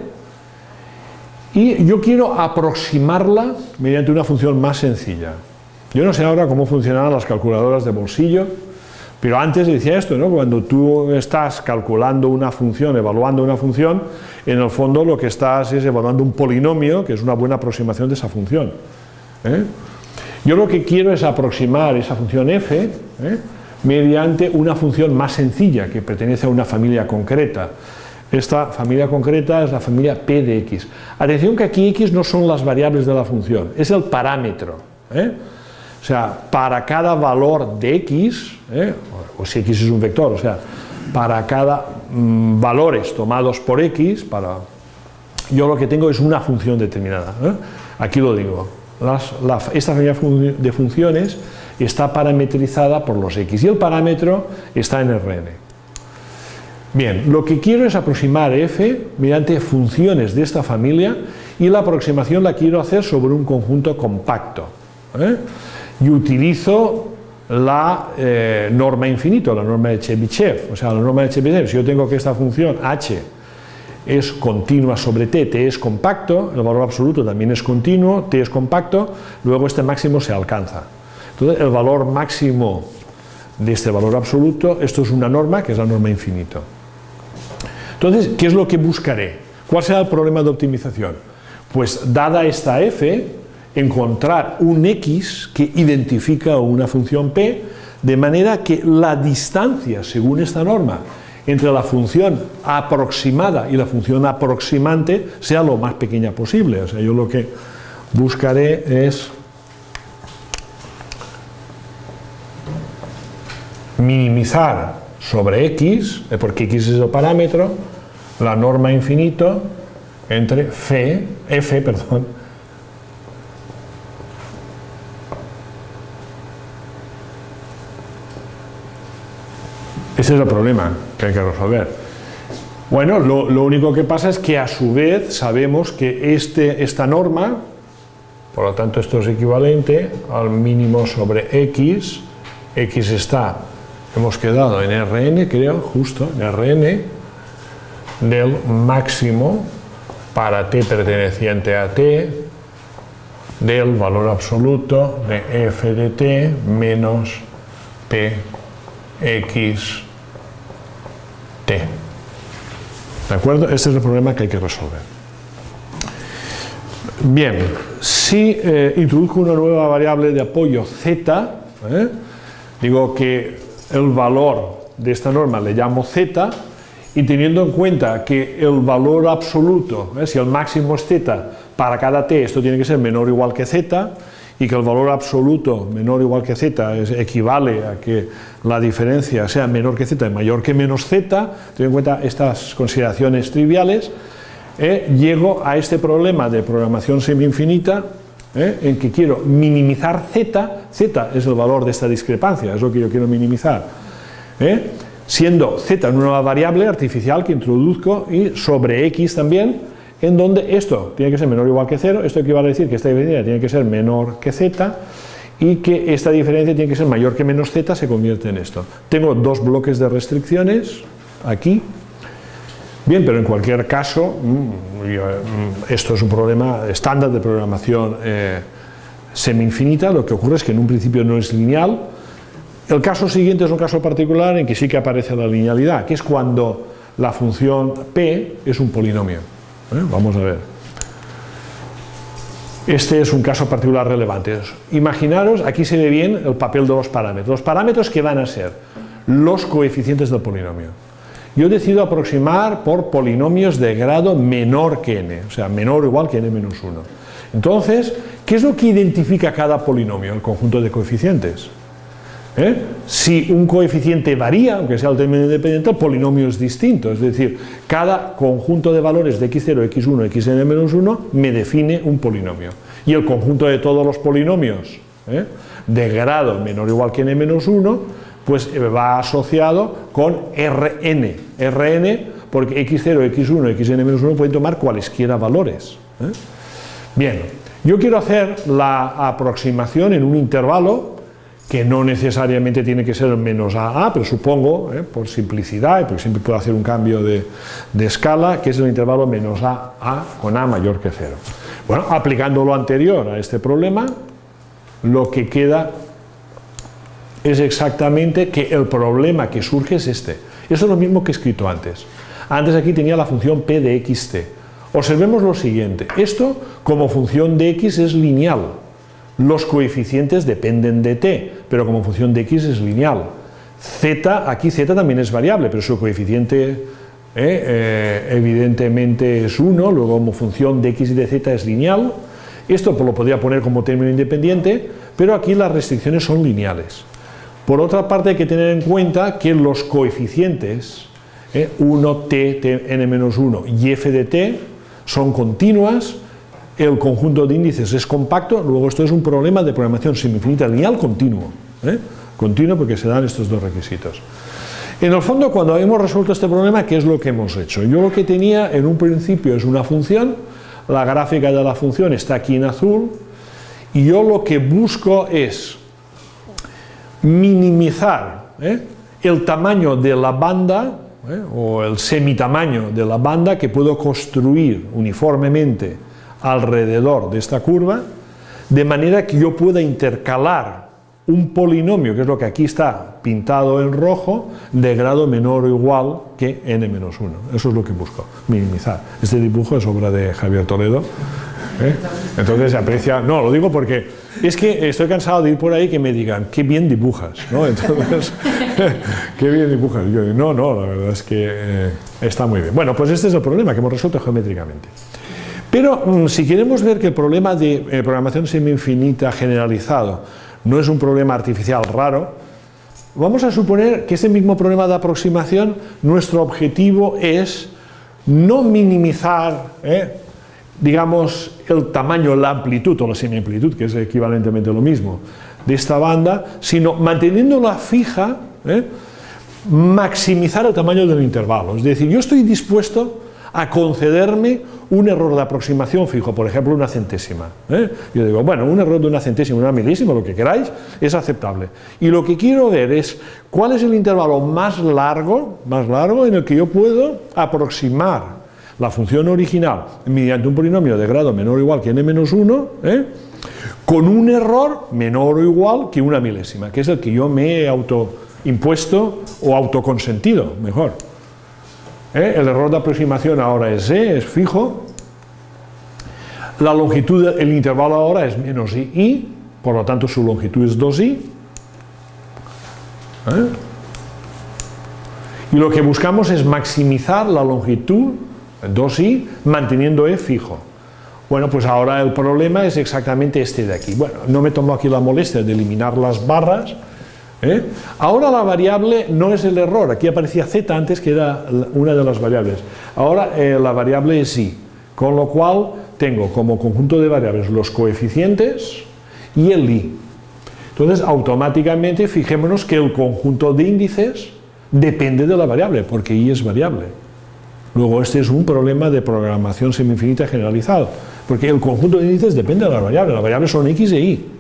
y yo quiero aproximarla mediante una función más sencilla. Yo no sé ahora cómo funcionan las calculadoras de bolsillo, pero antes decía esto, ¿no? Cuando tú estás calculando una función, evaluando una función, en el fondo lo que estás es evaluando un polinomio, que es una buena aproximación de esa función. ¿eh? Yo lo que quiero es aproximar esa función f ¿eh? mediante una función más sencilla, que pertenece a una familia concreta. Esta familia concreta es la familia P de X. Atención que aquí X no son las variables de la función, es el parámetro. ¿eh? O sea, para cada valor de X, ¿eh? o si X es un vector, o sea, para cada mmm, valores tomados por X, para, yo lo que tengo es una función determinada. ¿eh? Aquí lo digo, las, la, esta familia de funciones está parametrizada por los X y el parámetro está en R N. Bien, lo que quiero es aproximar f mediante funciones de esta familia y la aproximación la quiero hacer sobre un conjunto compacto. ¿eh? Y utilizo la eh, norma infinito, la norma de Chebyshev. O sea, la norma de Chebyshev, si yo tengo que esta función h es continua sobre t, t es compacto, el valor absoluto también es continuo, t es compacto, luego este máximo se alcanza. Entonces, el valor máximo de este valor absoluto, esto es una norma que es la norma infinito. Entonces, ¿qué es lo que buscaré? ¿Cuál será el problema de optimización? Pues, dada esta f, encontrar un X que identifica una función P, de manera que la distancia, según esta norma, entre la función aproximada y la función aproximante sea lo más pequeña posible. O sea, yo lo que buscaré es minimizar sobre X, porque X es el parámetro, la norma infinito entre F, F, perdón, ese es el problema que hay que resolver. Bueno, lo, lo único que pasa es que a su vez sabemos que este, esta norma, por lo tanto esto es equivalente al mínimo sobre X, X está, hemos quedado en Rn, creo, justo, en Rn, del máximo para t perteneciente a t, del valor absoluto de f de t menos p x t. ¿De acuerdo? Este es el problema que hay que resolver. Bien, si eh, introduzco una nueva variable de apoyo z, ¿eh? digo que el valor de esta norma le llamo z, y teniendo en cuenta que el valor absoluto, ¿eh? si el máximo es z, para cada t esto tiene que ser menor o igual que z, y que el valor absoluto menor o igual que z es, equivale a que la diferencia sea menor que z y mayor que menos z, teniendo en cuenta estas consideraciones triviales, eh, llego a este problema de programación semi-infinita, eh, en que quiero minimizar z, z es el valor de esta discrepancia, es lo que yo quiero minimizar, eh, siendo z una nueva variable artificial que introduzco y sobre x también, en donde esto tiene que ser menor o igual que cero, esto equivale a decir que esta diferencia tiene que ser menor que z y que esta diferencia tiene que ser mayor que menos z, se convierte en esto. Tengo dos bloques de restricciones aquí. Bien, pero en cualquier caso, esto es un problema estándar de programación eh, semi-infinita. Lo que ocurre es que en un principio no es lineal. El caso siguiente es un caso particular en que sí que aparece la linealidad, que es cuando la función p es un polinomio. ¿Eh? Vamos a ver. Este es un caso particular relevante. Imaginaros, aquí se ve bien el papel de los parámetros. Los parámetros que van a ser los coeficientes del polinomio. Yo decido aproximar por polinomios de grado menor que n, o sea, menor o igual que n menos uno. Entonces, ¿qué es lo que identifica cada polinomio? El conjunto de coeficientes. ¿Eh? Si un coeficiente varía, aunque sea el término independiente, el polinomio es distinto, es decir, cada conjunto de valores de equis cero, equis uno, xn menos uno me define un polinomio, y el conjunto de todos los polinomios ¿eh? de grado menor o igual que n menos uno, pues va asociado con Rn, Rn porque equis cero, equis uno, xn menos uno pueden tomar cualesquiera valores. ¿eh? Bien, yo quiero hacer la aproximación en un intervalo que no necesariamente tiene que ser menos a a, pero supongo, eh, por simplicidad, porque siempre puedo hacer un cambio de, de escala, que es el intervalo menos a, a con a mayor que cero. Bueno, aplicando lo anterior a este problema, lo que queda es exactamente que el problema que surge es este. Esto es lo mismo que he escrito antes. Antes aquí tenía la función p de xt. Observemos lo siguiente. Esto, como función de x, es lineal. Los coeficientes dependen de t, pero como función de x es lineal. Z, aquí z también es variable, pero su coeficiente eh, eh, evidentemente es uno, luego como función de x y de z es lineal. Esto lo podría poner como término independiente, pero aquí las restricciones son lineales. Por otra parte hay que tener en cuenta que los coeficientes eh, uno, t, t, n menos uno y f de t son continuas. El conjunto de índices es compacto, luego esto es un problema de programación semi-infinita lineal continuo, ¿eh? continuo porque se dan estos dos requisitos. En el fondo, cuando hemos resuelto este problema, ¿qué es lo que hemos hecho? Yo lo que tenía en un principio es una función, la gráfica de la función está aquí en azul, y yo lo que busco es minimizar ¿eh? el tamaño de la banda, ¿eh? o el semitamaño de la banda que puedo construir uniformemente alrededor de esta curva, de manera que yo pueda intercalar un polinomio, que es lo que aquí está pintado en rojo, de grado menor o igual que n menos uno. Eso es lo que busco, minimizar. Este dibujo es obra de Javier Toledo ¿eh? Entonces se aprecia, no, lo digo porque es que estoy cansado de ir por ahí que me digan, qué bien dibujas, ¿no? Entonces, qué bien dibujas. Yo digo, no, no, la verdad es que eh, está muy bien. Bueno, pues este es el problema que hemos resuelto geométricamente. Pero mmm, si queremos ver que el problema de eh, programación semi-infinita generalizado no es un problema artificial raro, vamos a suponer que este mismo problema de aproximación, nuestro objetivo es no minimizar, eh, digamos, el tamaño, la amplitud o la semi-amplitud, que es equivalentemente lo mismo, de esta banda, sino manteniéndola fija, eh, maximizar el tamaño del intervalo. Es decir, yo estoy dispuesto a concederme un error de aproximación fijo, por ejemplo, una centésima. ¿eh? Yo digo, bueno, un error de una centésima, una milésima, lo que queráis, es aceptable. Y lo que quiero ver es cuál es el intervalo más largo, más largo en el que yo puedo aproximar la función original mediante un polinomio de grado menor o igual que n menos uno, ¿eh? con un error menor o igual que una milésima, que es el que yo me he autoimpuesto o autoconsentido, mejor. ¿Eh? El error de aproximación ahora es e, es fijo, la longitud, el intervalo ahora es menos i, i, por lo tanto su longitud es dos i, ¿eh? y lo que buscamos es maximizar la longitud, dos i, manteniendo e fijo. Bueno, pues ahora el problema es exactamente este de aquí. Bueno, no me tomo aquí la molestia de eliminar las barras. ¿Eh? Ahora la variable no es el error, aquí aparecía z antes que era una de las variables, ahora eh, la variable es i, con lo cual tengo como conjunto de variables los coeficientes y el i. Entonces automáticamente fijémonos que el conjunto de índices depende de la variable, porque i es variable. Luego este es un problema de programación semi-infinita generalizado, porque el conjunto de índices depende de la variable, las variables son x e y.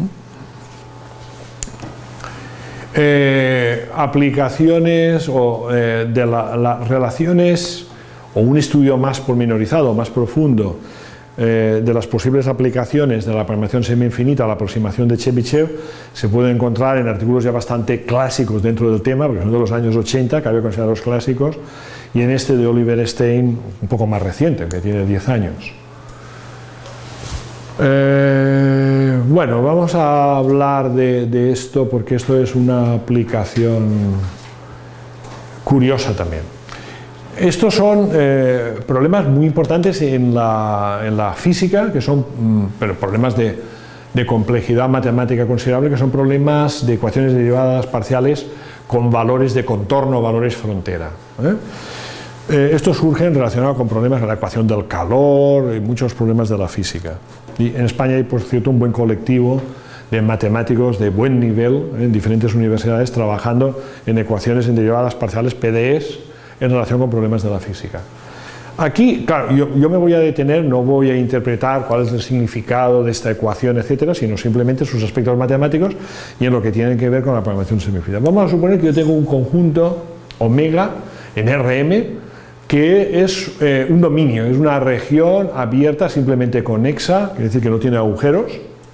Eh, aplicaciones o eh, de las la relaciones o un estudio más pormenorizado, más profundo eh, de las posibles aplicaciones de la programación semi-infinita a la aproximación de Chebyshev se puede encontrar en artículos ya bastante clásicos dentro del tema, porque son de los años ochenta, que había considerado los clásicos, y en este de Oliver Stein un poco más reciente, que tiene diez años. Eh, bueno, vamos a hablar de, de esto porque esto es una aplicación curiosa también. Estos son eh, problemas muy importantes en la, en la física, que son mm, pero problemas de, de complejidad matemática considerable, que son problemas de ecuaciones derivadas parciales con valores de contorno, valores frontera. ¿eh? Eh, estos surgen relacionados con problemas de la ecuación del calor y muchos problemas de la física. Y en España hay, por cierto, un buen colectivo de matemáticos de buen nivel en diferentes universidades trabajando en ecuaciones en derivadas parciales P D Es en relación con problemas de la física. Aquí, claro, yo, yo me voy a detener, no voy a interpretar cuál es el significado de esta ecuación, etcétera, sino simplemente sus aspectos matemáticos y en lo que tienen que ver con la programación semi-infinita. Vamos a suponer que yo tengo un conjunto omega en R M que es eh, un dominio, es una región abierta simplemente conexa, quiere decir que no tiene agujeros,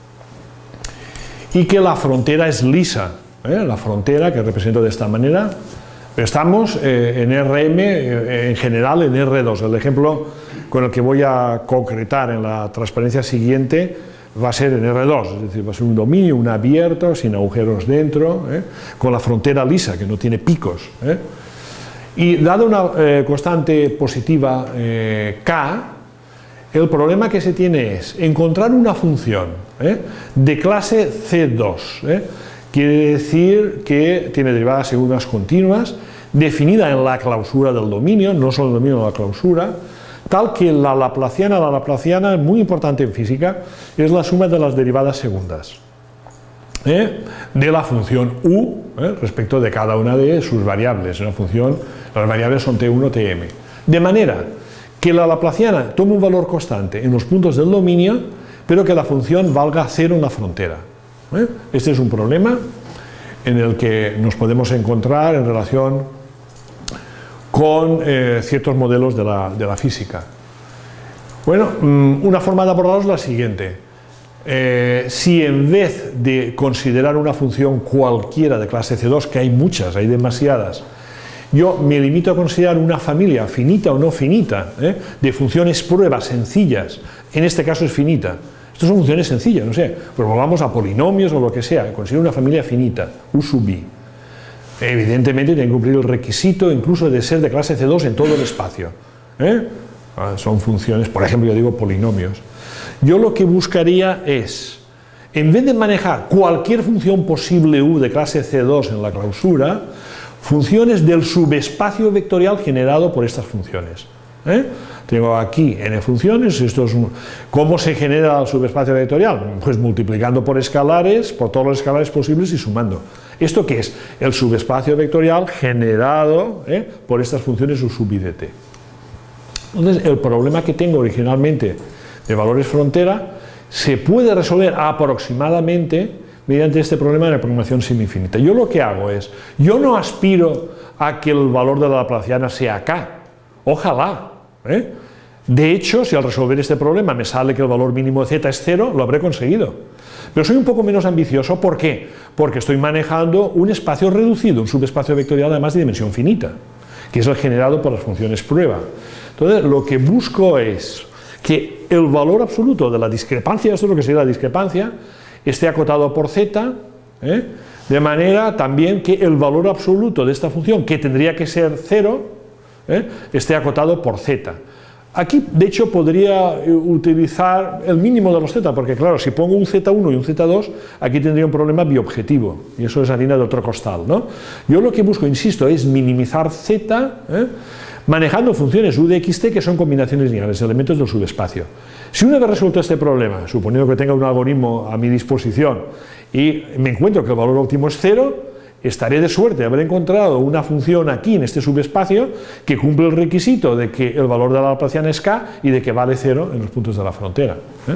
y que la frontera es lisa, ¿eh? La frontera que represento de esta manera. Estamos eh, en R M, eh, en general en R dos, el ejemplo con el que voy a concretar en la transparencia siguiente va a ser en R dos, es decir, va a ser un dominio, un abierto, sin agujeros dentro, ¿eh? con la frontera lisa, que no tiene picos, ¿eh? Y dado una eh, constante positiva eh, K, el problema que se tiene es encontrar una función ¿eh? de clase C dos, ¿eh? quiere decir que tiene derivadas segundas continuas, definida en la clausura del dominio, no solo el dominio de la clausura, tal que la laplaciana, la laplaciana, muy importante en física, es la suma de las derivadas segundas ¿eh? de la función U ¿eh? respecto de cada una de sus variables. Una función, las variables son T uno, T M. De manera que la laplaciana toma un valor constante en los puntos del dominio, pero que la función valga cero en la frontera. ¿eh? Este es un problema en el que nos podemos encontrar en relación con eh, ciertos modelos de la, de la física. Bueno, una forma de abordarlo es la siguiente. Eh, si en vez de considerar una función cualquiera de clase C dos, que hay muchas, hay demasiadas, yo me limito a considerar una familia finita o no finita, ¿eh? de funciones pruebas sencillas en este caso es finita. Estas son funciones sencillas, no sé, pues volvamos a polinomios o lo que sea, consigue una familia finita, U sub i. Evidentemente tiene que cumplir el requisito incluso de ser de clase C dos en todo el espacio. ¿eh? Son funciones, por ejemplo, yo digo polinomios. Yo lo que buscaría es, en vez de manejar cualquier función posible U de clase C dos en la clausura, funciones del subespacio vectorial generado por estas funciones. ¿eh? Tengo aquí n funciones, esto es un, ¿cómo se genera el subespacio vectorial? Pues multiplicando por escalares, por todos los escalares posibles y sumando. ¿Esto qué es? El subespacio vectorial generado ¿eh? por estas funciones U sub i de t. Entonces, el problema que tengo originalmente de valores frontera se puede resolver aproximadamente mediante este problema de aproximación semifinita. Yo lo que hago es, yo no aspiro a que el valor de la laplaciana sea k, ojalá. ¿eh? De hecho, si al resolver este problema me sale que el valor mínimo de z es cero, lo habré conseguido. Pero soy un poco menos ambicioso, ¿por qué? Porque estoy manejando un espacio reducido, un subespacio vectorial además de dimensión finita, que es el generado por las funciones prueba. Entonces, lo que busco es que el valor absoluto de la discrepancia, esto es lo que sería la discrepancia, esté acotado por z, ¿eh? de manera también que el valor absoluto de esta función, que tendría que ser cero, ¿eh? esté acotado por z. Aquí, de hecho, podría utilizar el mínimo de los z, porque claro, si pongo un z uno y un z dos, aquí tendría un problema biobjetivo, y eso es harina de otro costal, ¿no? Yo lo que busco, insisto, es minimizar z, ¿eh? manejando funciones U de xt que son combinaciones lineales, elementos del subespacio. Si una vez resuelto este problema, suponiendo que tenga un algoritmo a mi disposición, y me encuentro que el valor óptimo es cero, estaré de suerte de haber encontrado una función aquí en este subespacio que cumple el requisito de que el valor de la laplaciana es k y de que vale cero en los puntos de la frontera. ¿eh?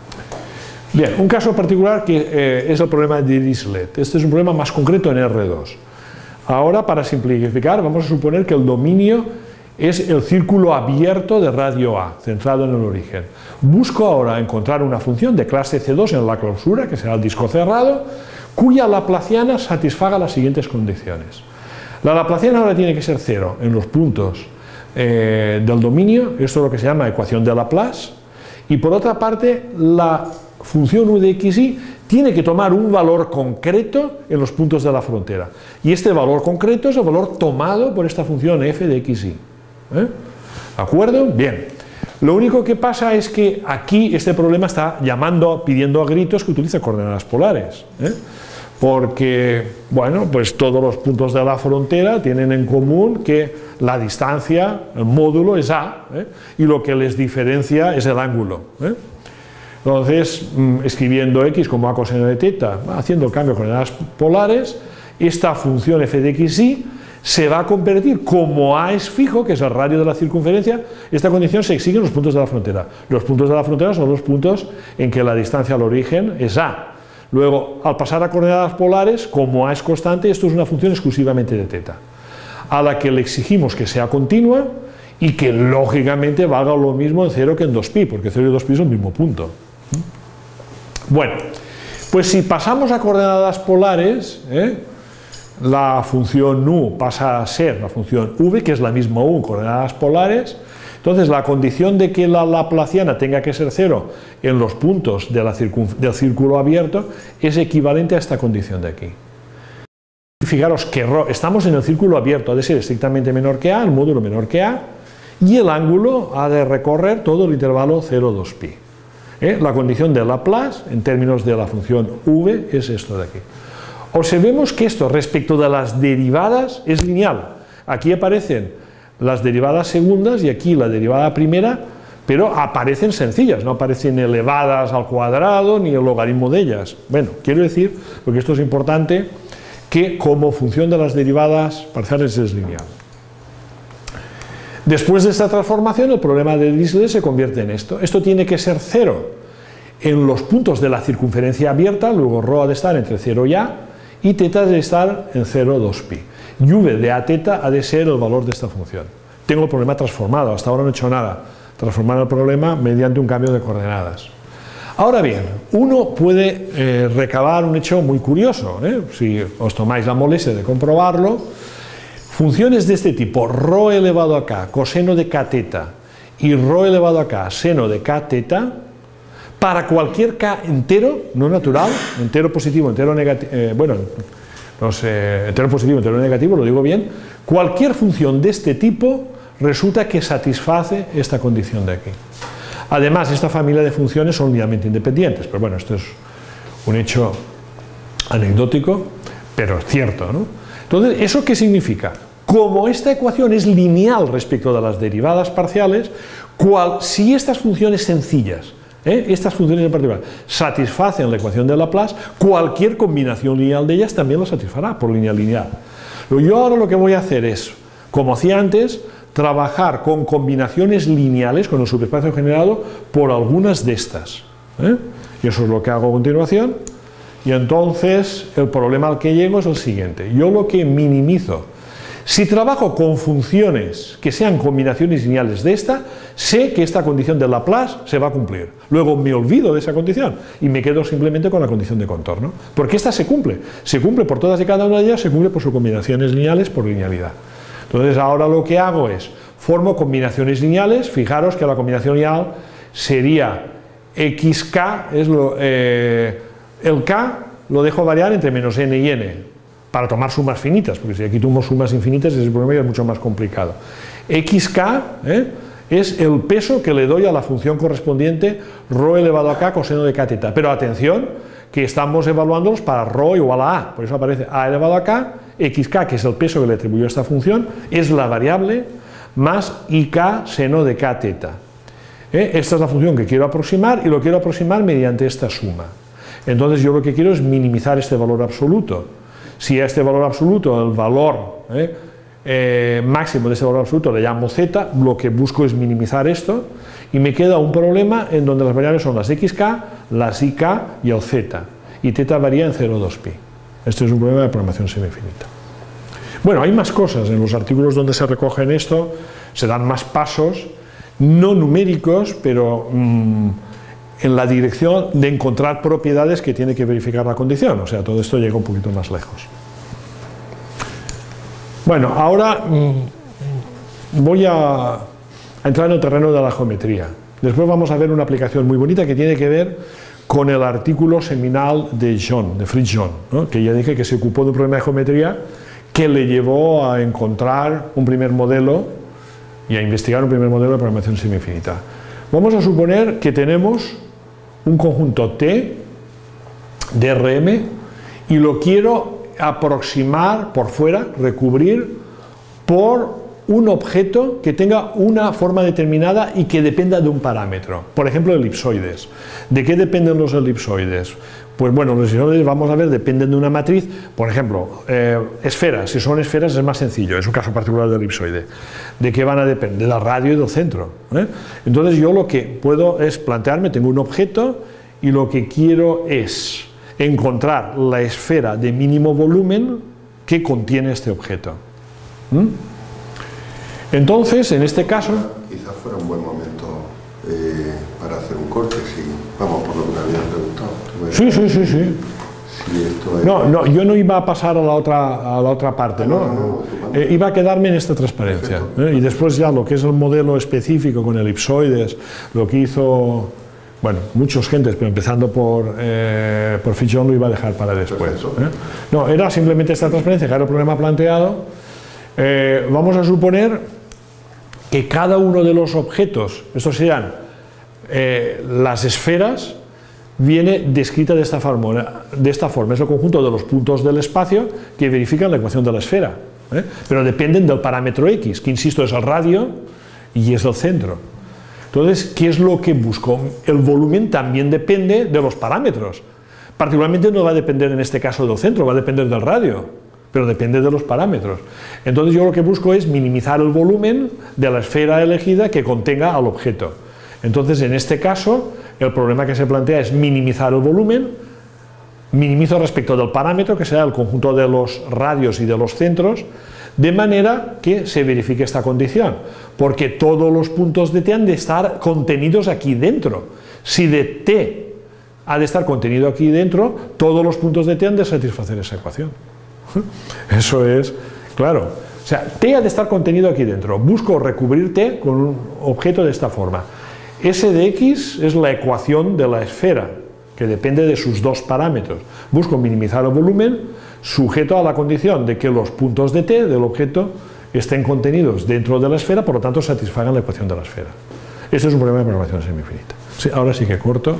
Bien, un caso particular que eh, es el problema de Dirichlet. Este es un problema más concreto en R dos. Ahora, para simplificar, vamos a suponer que el dominio es el círculo abierto de radio A, centrado en el origen. Busco ahora encontrar una función de clase C dos en la clausura, que será el disco cerrado, cuya laplaciana satisfaga las siguientes condiciones. La laplaciana ahora tiene que ser cero en los puntos eh, del dominio, esto es lo que se llama ecuación de Laplace, y por otra parte la función U de xi tiene que tomar un valor concreto en los puntos de la frontera, y este valor concreto es el valor tomado por esta función f de xi. ¿Eh? ¿De acuerdo? Bien. Lo único que pasa es que aquí este problema está llamando, pidiendo a gritos que utilice coordenadas polares. ¿eh? Porque, bueno, pues todos los puntos de la frontera tienen en común que la distancia, el módulo es A, ¿eh? y lo que les diferencia es el ángulo. ¿eh? Entonces, escribiendo x como a coseno de teta, haciendo el cambio de coordenadas polares, esta función f de xi se va a convertir, como A es fijo, que es el radio de la circunferencia, esta condición se exige en los puntos de la frontera. Los puntos de la frontera son los puntos en que la distancia al origen es A. Luego, al pasar a coordenadas polares, como A es constante, esto es una función exclusivamente de teta, a la que le exigimos que sea continua y que lógicamente valga lo mismo en cero que en dos pi, porque cero y dos pi son el mismo punto. Bueno, pues si pasamos a coordenadas polares, ¿eh? la función nu pasa a ser la función v, que es la misma u en coordenadas polares. Entonces, la condición de que la laplaciana tenga que ser cero en los puntos de la del círculo abierto es equivalente a esta condición de aquí. Fijaros que estamos en el círculo abierto, ha de ser estrictamente menor que a, el módulo menor que a, y el ángulo ha de recorrer todo el intervalo cero, dos pi. ¿Eh? La condición de Laplace, en términos de la función v, es esto de aquí. Observemos que esto respecto de las derivadas es lineal. Aquí aparecen las derivadas segundas y aquí la derivada primera, pero aparecen sencillas, no aparecen elevadas al cuadrado ni el logaritmo de ellas. Bueno, quiero decir, porque esto es importante, que como función de las derivadas parciales es lineal. Después de esta transformación, el problema de Dirichlet se convierte en esto. Esto tiene que ser cero en los puntos de la circunferencia abierta, luego ρ ha de estar entre cero y a, y teta debe estar en cero, dos pi. Y v de a teta ha de ser el valor de esta función. Tengo el problema transformado, hasta ahora no he hecho nada. Transformar el problema mediante un cambio de coordenadas. Ahora bien, uno puede eh, recabar un hecho muy curioso, ¿eh? Si os tomáis la molestia de comprobarlo. Funciones de este tipo, ρ elevado a k, coseno de k teta, y rho elevado a k seno de k teta para cualquier k entero, no natural, entero positivo, entero negativo, eh, bueno, no sé, entero positivo, entero negativo, lo digo bien, cualquier función de este tipo resulta que satisface esta condición de aquí. Además, esta familia de funciones son linealmente independientes, pero bueno, esto es un hecho anecdótico, pero es cierto, ¿no? Entonces, ¿eso qué significa? Como esta ecuación es lineal respecto de las derivadas parciales, cual, si estas funciones sencillas, ¿eh? estas funciones en particular, satisfacen la ecuación de Laplace, cualquier combinación lineal de ellas también lo satisfará por línea lineal. Yo ahora lo que voy a hacer es, como hacía antes, trabajar con combinaciones lineales, con el subespacio generado por algunas de estas. ¿eh? Y eso es lo que hago a continuación. Y entonces el problema al que llego es el siguiente. Yo lo que minimizo, si trabajo con funciones que sean combinaciones lineales de esta, sé que esta condición de Laplace se va a cumplir. Luego me olvido de esa condición y me quedo simplemente con la condición de contorno. Porque esta se cumple. Se cumple por todas y cada una de ellas, se cumple por sus combinaciones lineales por linealidad. Entonces ahora lo que hago es, formo combinaciones lineales. Fijaros que la combinación lineal sería xk, es lo, eh, el k lo dejo variar entre menos n y n, para tomar sumas finitas, porque si aquí tomo sumas infinitas ese problema es mucho más complicado. xk ¿eh? es el peso que le doy a la función correspondiente rho elevado a k coseno de k teta, pero atención que estamos evaluándolos para rho igual a a, por eso aparece a elevado a k, xk que es el peso que le atribuyo a esta función, es la variable más ik seno de k teta. ¿Eh? Esta es la función que quiero aproximar y lo quiero aproximar mediante esta suma. Entonces yo lo que quiero es minimizar este valor absoluto. Si a este valor absoluto, el valor eh, eh, máximo de este valor absoluto le llamo z, lo que busco es minimizar esto y me queda un problema en donde las variables son las xk, las ik y el z. Y teta varía en cero coma dos pi. Este es un problema de programación semifinita. Bueno, hay más cosas en los artículos donde se recogen esto, se dan más pasos, no numéricos, pero mmm, en la dirección de encontrar propiedades que tiene que verificar la condición, o sea, todo esto llega un poquito más lejos. Bueno, ahora mmm, voy a, a entrar en el terreno de la geometría. Después vamos a ver una aplicación muy bonita que tiene que ver con el artículo seminal de John, de Fritz John, ¿no? Que ya dije que se ocupó de un problema de geometría que le llevó a encontrar un primer modelo y a investigar un primer modelo de programación semifinita. Vamos a suponer que tenemos un conjunto T de R M y lo quiero aproximar por fuera, recubrir por un objeto que tenga una forma determinada y que dependa de un parámetro. Por ejemplo, elipsoides. ¿De qué dependen los elipsoides? Pues bueno, los elipsoides, vamos a ver, dependen de una matriz. Por ejemplo, eh, esferas. Si son esferas es más sencillo, es un caso particular de elipsoide. ¿De qué van a depender? De la radio y del centro. ¿eh? Entonces yo lo que puedo es plantearme, tengo un objeto y lo que quiero es encontrar la esfera de mínimo volumen que contiene este objeto. ¿Mm? Entonces, en este caso... Quizás fuera un buen momento eh, para hacer un corte, si, vamos, por lo que me habían preguntado. Sí, sí, sí, sí. Si esto es... No, no, yo no iba a pasar a la otra, a la otra parte, ¿no? No, no, no, eh, iba a quedarme en esta transparencia. ¿eh? Y después ya lo que es el modelo específico con elipsoides, lo que hizo, bueno, muchos gentes, pero empezando por, eh, por Fritz John, lo iba a dejar para después. ¿eh? No, era simplemente esta transparencia, que era el problema planteado. Eh, vamos a suponer que cada uno de los objetos, estos serían eh, las esferas, viene descrita de esta, forma, de esta forma, es el conjunto de los puntos del espacio que verifican la ecuación de la esfera, ¿eh? pero dependen del parámetro x, que insisto es el radio y es el centro. Entonces, ¿qué es lo que busco? El volumen también depende de los parámetros, particularmente no va a depender en este caso del centro, va a depender del radio, pero depende de los parámetros. Entonces yo lo que busco es minimizar el volumen de la esfera elegida que contenga al objeto. Entonces en este caso el problema que se plantea es minimizar el volumen, minimizo respecto del parámetro que será el conjunto de los radios y de los centros, de manera que se verifique esta condición, porque todos los puntos de T han de estar contenidos aquí dentro. Si de T ha de estar contenido aquí dentro, todos los puntos de T han de satisfacer esa ecuación. Eso es, claro, O sea, T ha de estar contenido aquí dentro. Busco recubrir T con un objeto de esta forma. S de X es la ecuación de la esfera, que depende de sus dos parámetros. Busco minimizar el volumen sujeto a la condición de que los puntos de T del objeto estén contenidos dentro de la esfera, por lo tanto satisfagan la ecuación de la esfera. Este es un problema de programación semifinita. Sí, ahora sí que corto.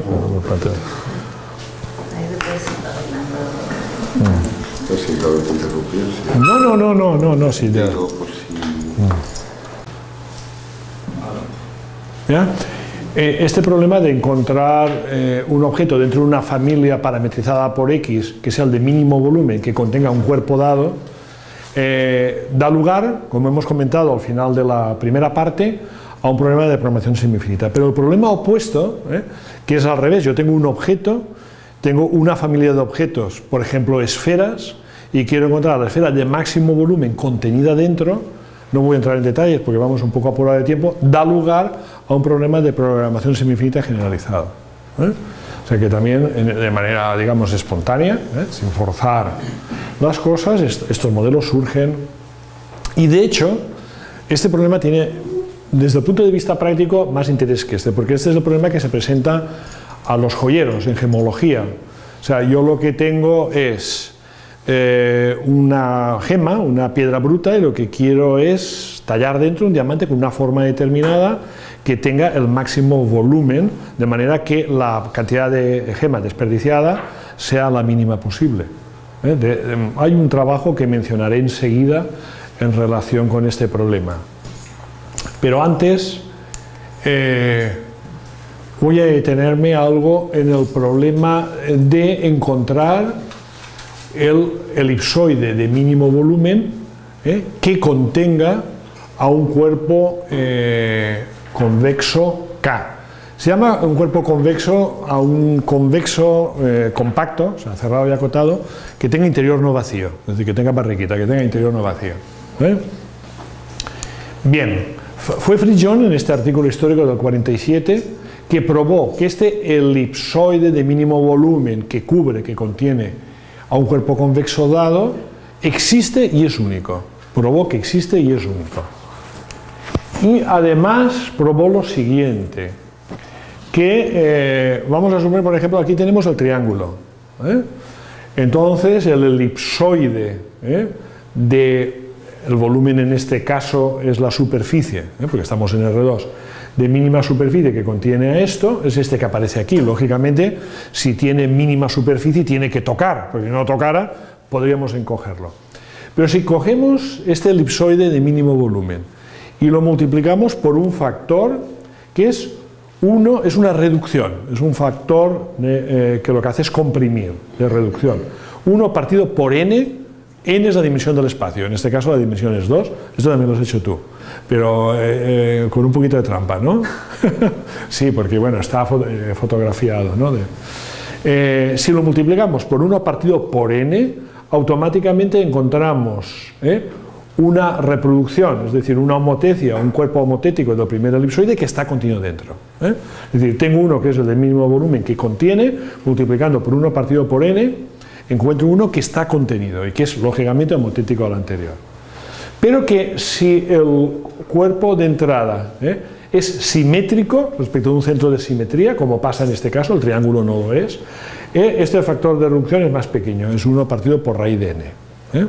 No, no, no, no, no, no, sí, ya. ¿Ya? Este problema de encontrar eh, un objeto dentro de una familia parametrizada por X, que sea el de mínimo volumen, que contenga un cuerpo dado, eh, da lugar, como hemos comentado al final de la primera parte, a un problema de programación semifinita. Pero el problema opuesto, eh, que es al revés, yo tengo un objeto, tengo una familia de objetos, por ejemplo, esferas, y quiero encontrar la esfera de máximo volumen contenida dentro. No voy a entrar en detalles porque vamos un poco apurado de tiempo, da lugar a un problema de programación semifinita generalizado. ¿eh? O sea que también de manera, digamos, espontánea, ¿eh? sin forzar las cosas, est estos modelos surgen. Y de hecho, este problema tiene, desde el punto de vista práctico, más interés que este, porque este es el problema que se presenta a los joyeros en gemología. O sea, yo lo que tengo es Eh, una gema, una piedra bruta, y lo que quiero es tallar dentro un diamante con una forma determinada que tenga el máximo volumen, de manera que la cantidad de gema desperdiciada sea la mínima posible. ¿Eh? De, de, hay un trabajo que mencionaré enseguida en relación con este problema. Pero antes eh, voy a detenerme algo en el problema de encontrar el elipsoide de mínimo volumen eh, que contenga a un cuerpo eh, convexo K. Se llama un cuerpo convexo a un convexo eh, compacto, o sea, cerrado y acotado, que tenga interior no vacío, es decir, que tenga barriquita, que tenga interior no vacío. ¿eh? Bien, fue Fritz John en este artículo histórico del cuarenta y siete que probó que este elipsoide de mínimo volumen que cubre, que contiene a un cuerpo convexo dado, existe y es único. Probó que existe y es único. Y además probó lo siguiente, que eh, vamos a asumir, por ejemplo, aquí tenemos el triángulo. ¿eh? Entonces, el elipsoide ¿eh? de, el volumen en este caso es la superficie, ¿eh? porque estamos en R dos, de mínima superficie que contiene a esto, es este que aparece aquí. Lógicamente, si tiene mínima superficie, tiene que tocar, porque si no tocara, podríamos encogerlo. Pero si cogemos este elipsoide de mínimo volumen y lo multiplicamos por un factor que es uno, es una reducción, es un factor de, eh, que lo que hace es comprimir, de reducción. uno partido por n, n es la dimensión del espacio, en este caso la dimensión es dos, esto también lo has hecho tú, pero eh, eh, con un poquito de trampa, ¿no? Sí, porque bueno, está fo eh, fotografiado, ¿no? De, eh, si lo multiplicamos por uno partido por n, automáticamente encontramos ¿eh? una reproducción, es decir, una homotecia, un cuerpo homotético del primer elipsoide que está contenido dentro. ¿eh? Es decir, tengo uno que es el del mínimo volumen que contiene, multiplicando por uno partido por n, encuentro uno que está contenido y que es lógicamente homotético al anterior. Pero que si el cuerpo de entrada ¿eh? es simétrico respecto a un centro de simetría, como pasa en este caso, el triángulo no lo es, ¿eh? este factor de reducción es más pequeño, es uno partido por raíz de n. ¿eh?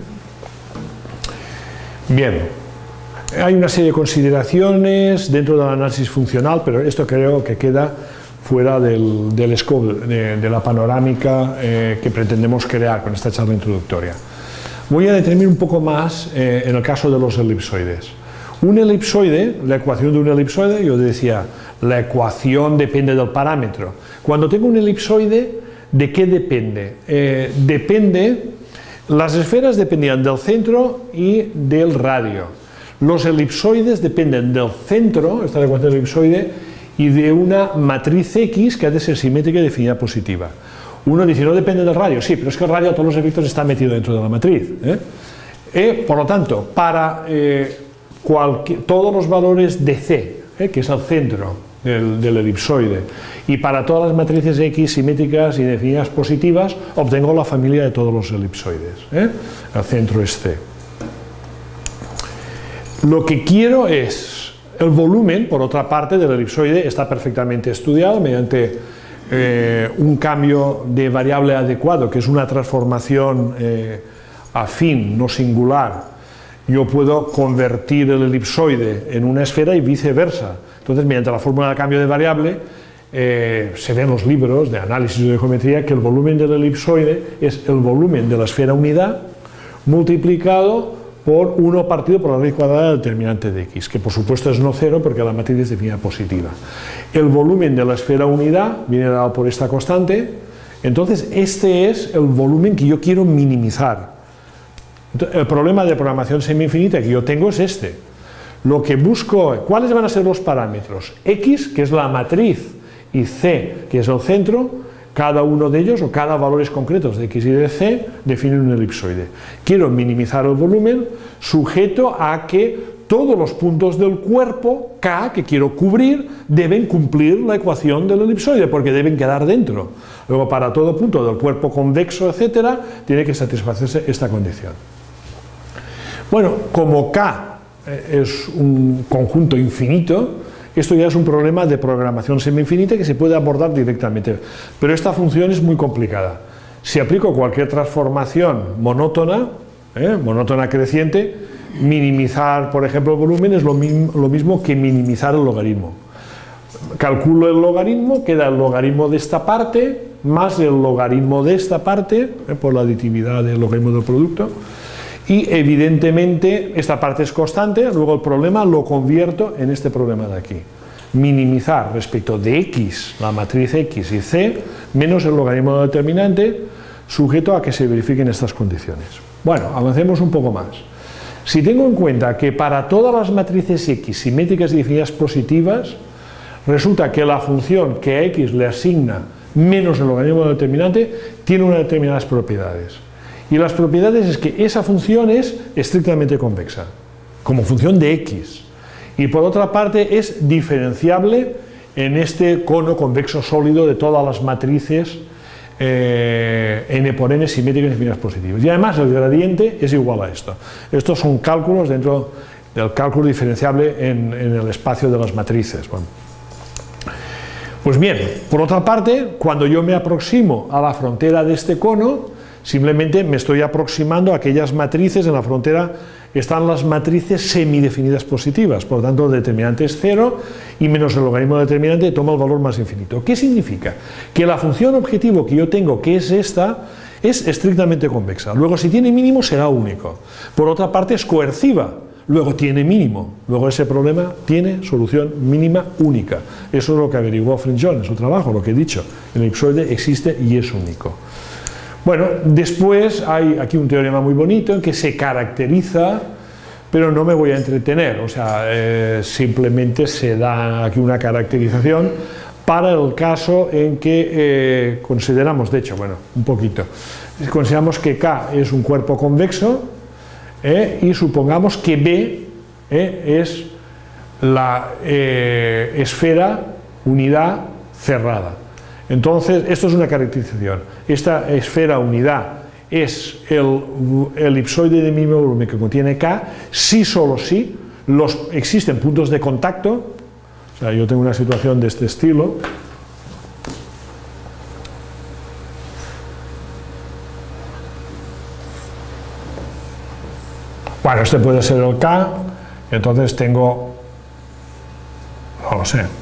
Bien, hay una serie de consideraciones dentro del análisis funcional, pero esto creo que queda fuera del, del scope, de, de la panorámica eh, que pretendemos crear con esta charla introductoria. Voy a detenerme un poco más eh, en el caso de los elipsoides. Un elipsoide, la ecuación de un elipsoide, yo decía, la ecuación depende del parámetro. Cuando tengo un elipsoide, ¿de qué depende? Eh, depende, las esferas dependían del centro y del radio. Los elipsoides dependen del centro, esta es la ecuación del elipsoide, y de una matriz X que ha de ser simétrica y definida positiva. Uno dice, no depende del radio, sí, pero es que el radio a todos los efectos está metido dentro de la matriz. ¿eh? Eh, por lo tanto, para eh, cualquier, todos los valores de C, eh, que es el centro del, del elipsoide, y para todas las matrices X simétricas y definidas positivas, obtengo la familia de todos los elipsoides. ¿eh? El centro es C. Lo que quiero es el volumen, por otra parte, del elipsoide está perfectamente estudiado mediante eh, un cambio de variable adecuado, que es una transformación eh, afín, no singular. Yo puedo convertir el elipsoide en una esfera y viceversa. Entonces, mediante la fórmula de cambio de variable, eh, se ve en los libros de análisis de geometría que el volumen del elipsoide es el volumen de la esfera unidad multiplicado por uno partido por la raíz cuadrada del determinante de x, que por supuesto es no cero porque la matriz es definida positiva. El volumen de la esfera unidad viene dado por esta constante, entonces este es el volumen que yo quiero minimizar. Entonces, el problema de programación semi-infinita que yo tengo es este. Lo que busco, ¿cuáles van a ser los parámetros? X, que es la matriz, y C, que es el centro. Cada uno de ellos, o cada valores concretos de X y de C, definen un elipsoide. Quiero minimizar el volumen sujeto a que todos los puntos del cuerpo, K, que quiero cubrir, deben cumplir la ecuación del elipsoide, porque deben quedar dentro. Luego, para todo punto del cuerpo convexo, etcétera, tiene que satisfacerse esta condición. Bueno, como K es un conjunto infinito, esto ya es un problema de programación semi-infinita que se puede abordar directamente, pero esta función es muy complicada. Si aplico cualquier transformación monótona, ¿eh? monótona creciente, minimizar, por ejemplo, el volumen es lo mismo, lo mismo que minimizar el logaritmo. Calculo el logaritmo, queda el logaritmo de esta parte más el logaritmo de esta parte, ¿eh? por la aditividad del logaritmo del producto. Y evidentemente esta parte es constante, luego el problema lo convierto en este problema de aquí. Minimizar respecto de X, la matriz X y C, menos el logaritmo del determinante, sujeto a que se verifiquen estas condiciones. Bueno, avancemos un poco más. Si tengo en cuenta que para todas las matrices X simétricas y definidas positivas, resulta que la función que a X le asigna menos el logaritmo del determinante tiene unas determinadas propiedades. Y las propiedades es que esa función es estrictamente convexa, como función de X. Y por otra parte es diferenciable en este cono convexo sólido de todas las matrices eh, n por n simétricas y definidas positivas. Y además el gradiente es igual a esto. Estos son cálculos dentro del cálculo diferenciable en, en el espacio de las matrices. Bueno. Pues bien, por otra parte, cuando yo me aproximo a la frontera de este cono, simplemente me estoy aproximando a aquellas matrices, en la frontera están las matrices semidefinidas positivas, por lo tanto el determinante es cero y menos el logaritmo determinante toma el valor más infinito. ¿Qué significa? Que la función objetivo que yo tengo, que es esta, es estrictamente convexa. Luego, si tiene mínimo, será único. Por otra parte, es coerciva. Luego tiene mínimo. Luego ese problema tiene solución mínima única. Eso es lo que averiguó French-John en su trabajo, lo que he dicho. El elipsoide existe y es único. Bueno, después hay aquí un teorema muy bonito en que se caracteriza, pero no me voy a entretener, o sea, eh, simplemente se da aquí una caracterización para el caso en que eh, consideramos, de hecho, bueno, un poquito, consideramos que K es un cuerpo convexo eh, y supongamos que B eh, es la eh, esfera unidad cerrada. Entonces, esto es una caracterización. Esta esfera unidad es el elipsoide de mismo volumen que contiene K, si solo si los, existen puntos de contacto. O sea, yo tengo una situación de este estilo. Bueno, este puede ser el K, entonces tengo, no lo sé.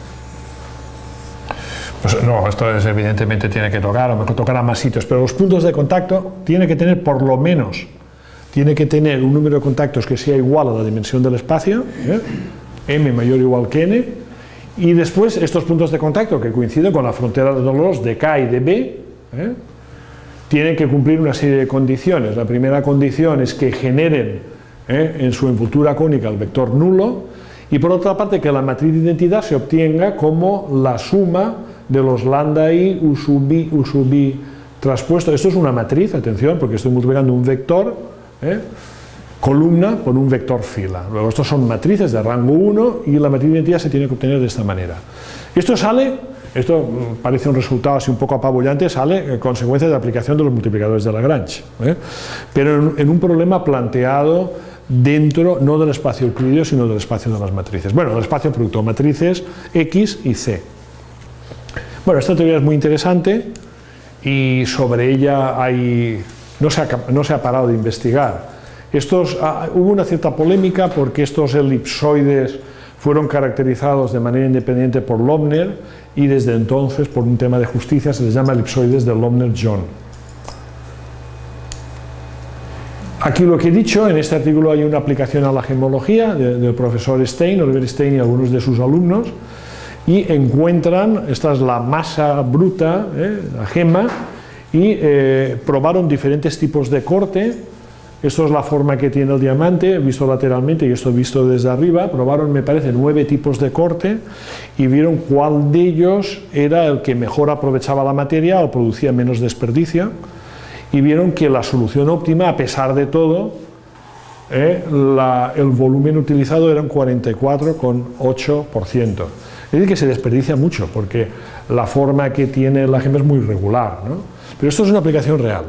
Pues no, esto es, evidentemente tiene que tocar, o mejor tocar a más sitios, pero los puntos de contacto tiene que tener por lo menos, tiene que tener un número de contactos que sea igual a la dimensión del espacio, ¿eh? m mayor o igual que n, y después estos puntos de contacto que coinciden con la frontera de los de K y de B, ¿eh? tienen que cumplir una serie de condiciones. La primera condición es que generen ¿eh? en su envoltura cónica el vector nulo, y por otra parte que la matriz de identidad se obtenga como la suma de los lambda i u sub i u sub i traspuesto. Esto es una matriz, atención, porque estoy multiplicando un vector ¿eh? columna por un vector fila. Luego estos son matrices de rango uno y la matriz de identidad se tiene que obtener de esta manera. Esto sale, esto parece un resultado así un poco apabullante, sale en consecuencia de la aplicación de los multiplicadores de Lagrange, ¿eh? pero en, en un problema planteado dentro, no del espacio euclídeo, sino del espacio de las matrices. Bueno, del espacio producto, matrices X y C. Bueno, esta teoría es muy interesante y sobre ella hay, no, se ha, no se ha parado de investigar. Estos, ah, hubo una cierta polémica porque estos elipsoides fueron caracterizados de manera independiente por Loebner y desde entonces, por un tema de justicia, se les llama elipsoides de Loebner-John. Aquí lo que he dicho, en este artículo hay una aplicación a la gemología de, del profesor Stein, Oliver Stein y algunos de sus alumnos, y encuentran, esta es la masa bruta, eh, la gema, y eh, probaron diferentes tipos de corte. Esto es la forma que tiene el diamante, visto lateralmente y esto visto desde arriba. Probaron, me parece, nueve tipos de corte y vieron cuál de ellos era el que mejor aprovechaba la materia o producía menos desperdicio. Y vieron que la solución óptima, a pesar de todo, eh, la, el volumen utilizado era un cuarenta y cuatro coma ocho por ciento. Es decir, que se desperdicia mucho, porque la forma que tiene la gema es muy irregular, ¿no? Pero esto es una aplicación real.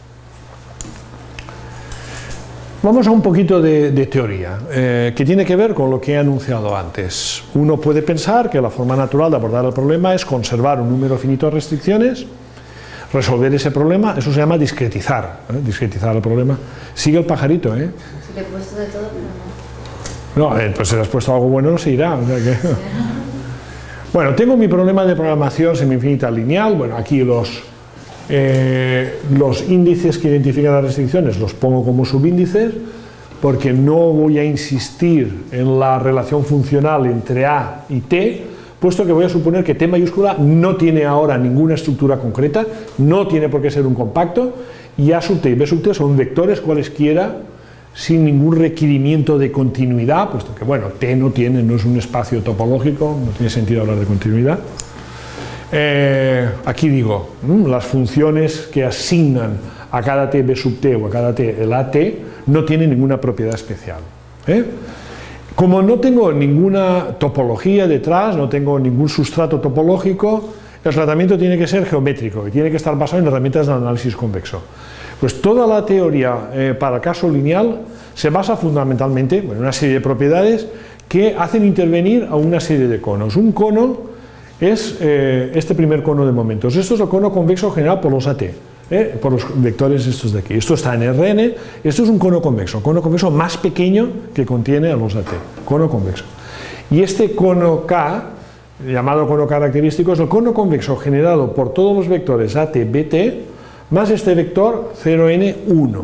Vamos a un poquito de, de teoría, eh, que tiene que ver con lo que he anunciado antes. Uno puede pensar que la forma natural de abordar el problema es conservar un número finito de restricciones, resolver ese problema, eso se llama discretizar, ¿eh? Discretizar el problema. Sigue el pajarito, ¿eh? Sí, le he puesto de todo, pero no. No, eh, pues si le has puesto algo bueno no se irá. O sea que... Bueno, tengo mi problema de programación semi-infinita lineal. Bueno, aquí los, eh, los índices que identifican las restricciones los pongo como subíndices, porque no voy a insistir en la relación funcional entre A y T, puesto que voy a suponer que T mayúscula no tiene ahora ninguna estructura concreta, no tiene por qué ser un compacto, y A sub T y B sub T son vectores cualesquiera sin ningún requerimiento de continuidad, puesto que, bueno, T no tiene, no es un espacio topológico, no tiene sentido hablar de continuidad. Eh, aquí digo, ¿no? Las funciones que asignan a cada T B sub T o a cada T el A T no tienen ninguna propiedad especial, ¿eh? Como no tengo ninguna topología detrás, no tengo ningún sustrato topológico, el tratamiento tiene que ser geométrico y tiene que estar basado en herramientas de análisis convexo. Pues toda la teoría eh, para el caso lineal se basa fundamentalmente en bueno, una serie de propiedades que hacen intervenir a una serie de conos. Un cono es eh, este primer cono de momentos. Esto es el cono convexo generado por los A T. Eh, por los vectores estos de aquí. Esto está en R N, esto es un cono convexo, cono convexo más pequeño que contiene a los A T, cono convexo. Y este cono K, llamado cono característico, es el cono convexo generado por todos los vectores A T, B T, más este vector cero N uno.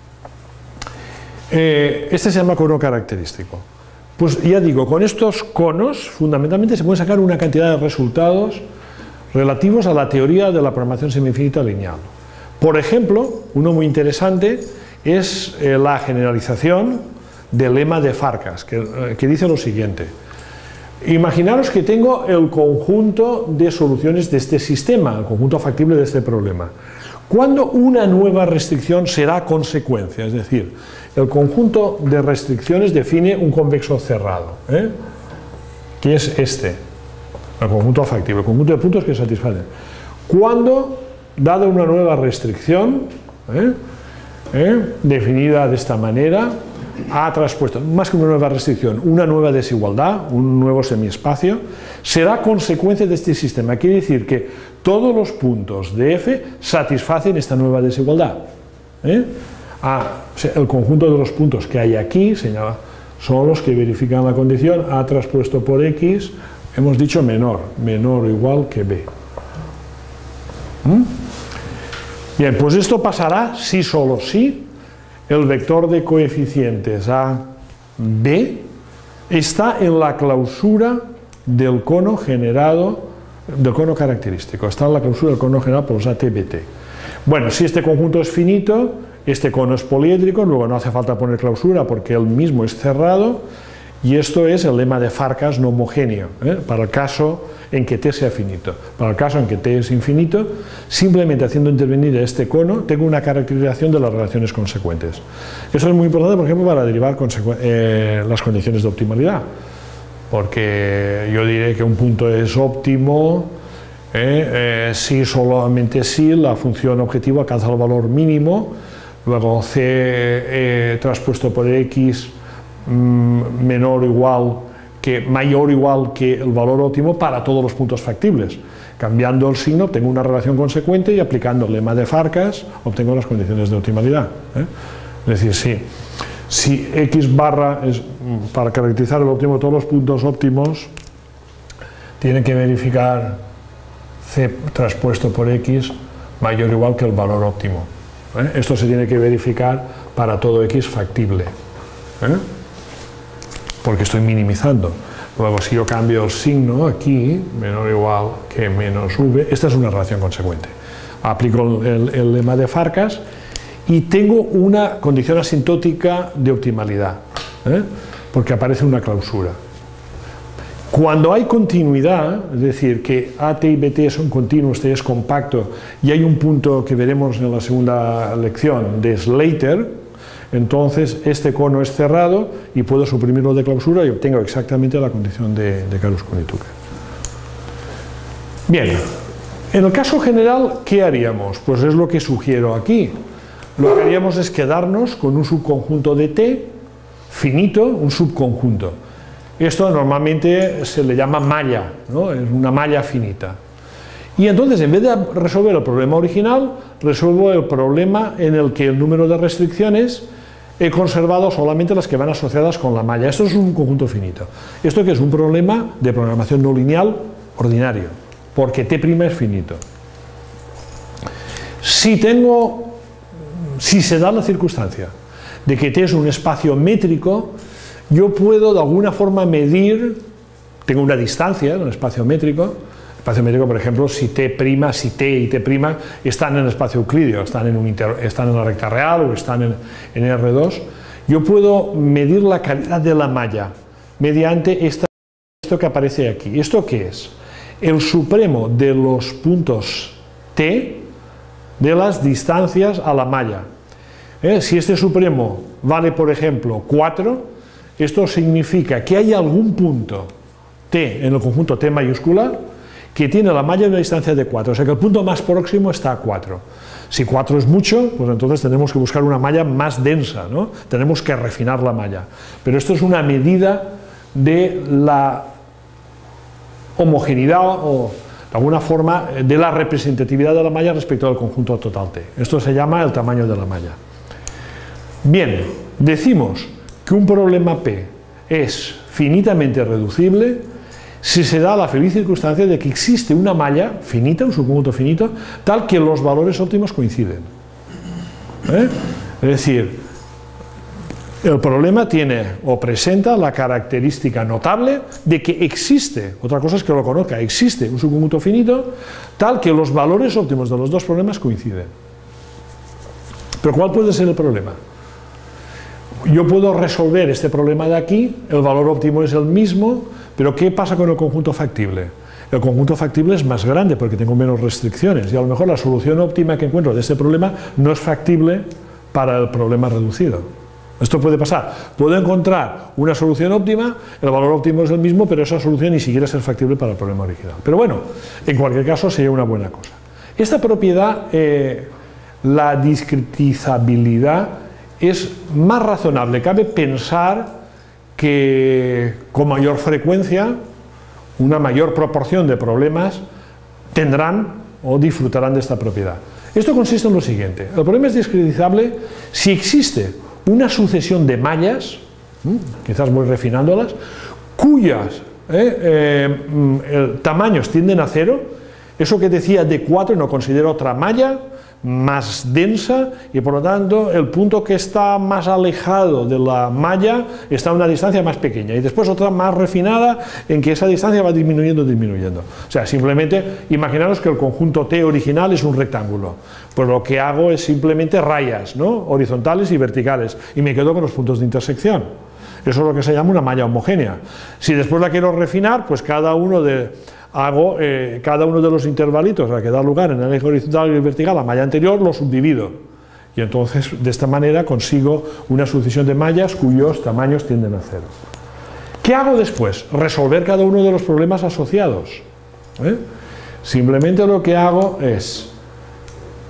Eh, este se llama cono característico. Pues ya digo, con estos conos, fundamentalmente se puede sacar una cantidad de resultados relativos a la teoría de la programación semi-infinita lineal. Por ejemplo, uno muy interesante es eh, la generalización del lema de Farkas, que, eh, que dice lo siguiente. Imaginaros que tengo el conjunto de soluciones de este sistema, el conjunto factible de este problema. ¿Cuándo una nueva restricción será consecuencia? Es decir, el conjunto de restricciones define un convexo cerrado, ¿eh? que es este, el conjunto factible, el conjunto de puntos que satisfacen. ¿Cuándo, dada una nueva restricción, ¿eh? ¿Eh? definida de esta manera, ha traspuesto, más que una nueva restricción, una nueva desigualdad, un nuevo semiespacio, será consecuencia de este sistema? Quiere decir que todos los puntos de F satisfacen esta nueva desigualdad. ¿Eh? Ah, o sea, el conjunto de los puntos que hay aquí señala, son los que verifican la condición A traspuesto por X, hemos dicho menor, menor o igual que B. ¿Mm? Bien, pues esto pasará si solo si el vector de coeficientes A, B está en la clausura del cono generado, del cono característico, está en la clausura del cono generado por los A T, B T. Bueno, si este conjunto es finito, este cono es poliédrico, luego no hace falta poner clausura porque él mismo es cerrado, y esto es el lema de Farkas no homogéneo, ¿eh? para el caso en que T sea finito. Para el caso en que T es infinito, simplemente haciendo intervenir a este cono, tengo una caracterización de las relaciones consecuentes. Eso es muy importante, por ejemplo, para derivar eh, las condiciones de optimalidad, porque yo diré que un punto es óptimo eh, eh, si solamente si la función objetivo alcanza el valor mínimo luego C eh, traspuesto por X mmm, menor o igual que, mayor o igual que el valor óptimo para todos los puntos factibles. Cambiando el signo obtengo una relación consecuente y aplicando el lema de Farkas obtengo las condiciones de optimalidad. ¿eh? Es decir, si, si X barra es para caracterizar el óptimo de todos los puntos óptimos, tiene que verificar C traspuesto por X mayor o igual que el valor óptimo. ¿eh? Esto se tiene que verificar para todo X factible, ¿eh? porque estoy minimizando. Luego, si yo cambio el signo aquí, menor o igual que menos V, esta es una relación consecuente. Aplico el, el, el lema de Farkas y tengo una condición asintótica de optimalidad, ¿eh? porque aparece una clausura. Cuando hay continuidad, es decir, que A T y B T son continuos, T es compacto, y hay un punto que veremos en la segunda lección de Slater, entonces este cono es cerrado y puedo suprimirlo de clausura y obtengo exactamente la condición de, de Karuskun-Tucker. Bien, en el caso general, ¿qué haríamos? Pues es lo que sugiero aquí. Lo que haríamos es quedarnos con un subconjunto de T finito, un subconjunto. Esto normalmente se le llama malla, ¿no? Es una malla finita. Y entonces, en vez de resolver el problema original, resuelvo el problema en el que el número de restricciones he conservado solamente las que van asociadas con la malla. Esto es un conjunto finito. Esto que es un problema de programación no lineal ordinario, porque T' es finito. Si tengo, si se da la circunstancia de que T es un espacio métrico, yo puedo de alguna forma medir, tengo una distancia en un espacio métrico, espacio métrico, por ejemplo, si T', si T y T' están en el espacio euclídeo, están en, un inter, están en la recta real o están en, en R dos, yo puedo medir la calidad de la malla mediante esta, esto que aparece aquí. ¿Esto qué es? El supremo de los puntos T de las distancias a la malla. ¿Eh? Si este supremo vale, por ejemplo, cuatro, esto significa que hay algún punto T en el conjunto T mayúscula que tiene la malla de una distancia de cuatro, o sea que el punto más próximo está a cuatro. Si cuatro es mucho, pues entonces tenemos que buscar una malla más densa, ¿no? Tenemos que refinar la malla. Pero esto es una medida de la homogeneidad o, de alguna forma, de la representatividad de la malla respecto al conjunto total T. Esto se llama el tamaño de la malla. Bien, decimos que un problema P es finitamente reducible si se da la feliz circunstancia de que existe una malla finita, un subconjunto finito, tal que los valores óptimos coinciden. ¿Eh? Es decir, el problema tiene o presenta la característica notable de que existe, otra cosa es que lo conozca, existe un subconjunto finito, tal que los valores óptimos de los dos problemas coinciden. Pero ¿cuál puede ser el problema? Yo puedo resolver este problema de aquí, el valor óptimo es el mismo, pero ¿qué pasa con el conjunto factible? El conjunto factible es más grande porque tengo menos restricciones y a lo mejor la solución óptima que encuentro de este problema no es factible para el problema reducido. Esto puede pasar. Puedo encontrar una solución óptima, el valor óptimo es el mismo, pero esa solución ni siquiera es factible para el problema original. Pero bueno, en cualquier caso sería una buena cosa. Esta propiedad, eh, la discretizabilidad, es más razonable. Cabe pensar que con mayor frecuencia una mayor proporción de problemas tendrán o disfrutarán de esta propiedad. Esto consiste en lo siguiente: el problema es discretizable si existe una sucesión de mallas, quizás voy refinándolas, cuyas eh, eh, tamaños tienden a cero. Eso que decía de cuatro no considero otra malla más densa y por lo tanto el punto que está más alejado de la malla está a una distancia más pequeña y después otra más refinada en que esa distancia va disminuyendo, disminuyendo. O sea, simplemente imaginaros que el conjunto T original es un rectángulo, pues lo que hago es simplemente rayas, ¿no? Horizontales y verticales y me quedo con los puntos de intersección. Eso es lo que se llama una malla homogénea. Si después la quiero refinar, pues cada uno de hago eh, cada uno de los intervalitos a que da lugar en el eje horizontal y vertical a la malla anterior, lo subdivido y entonces de esta manera consigo una sucesión de mallas cuyos tamaños tienden a cero. ¿Qué hago después? Resolver cada uno de los problemas asociados. ¿Eh? Simplemente lo que hago es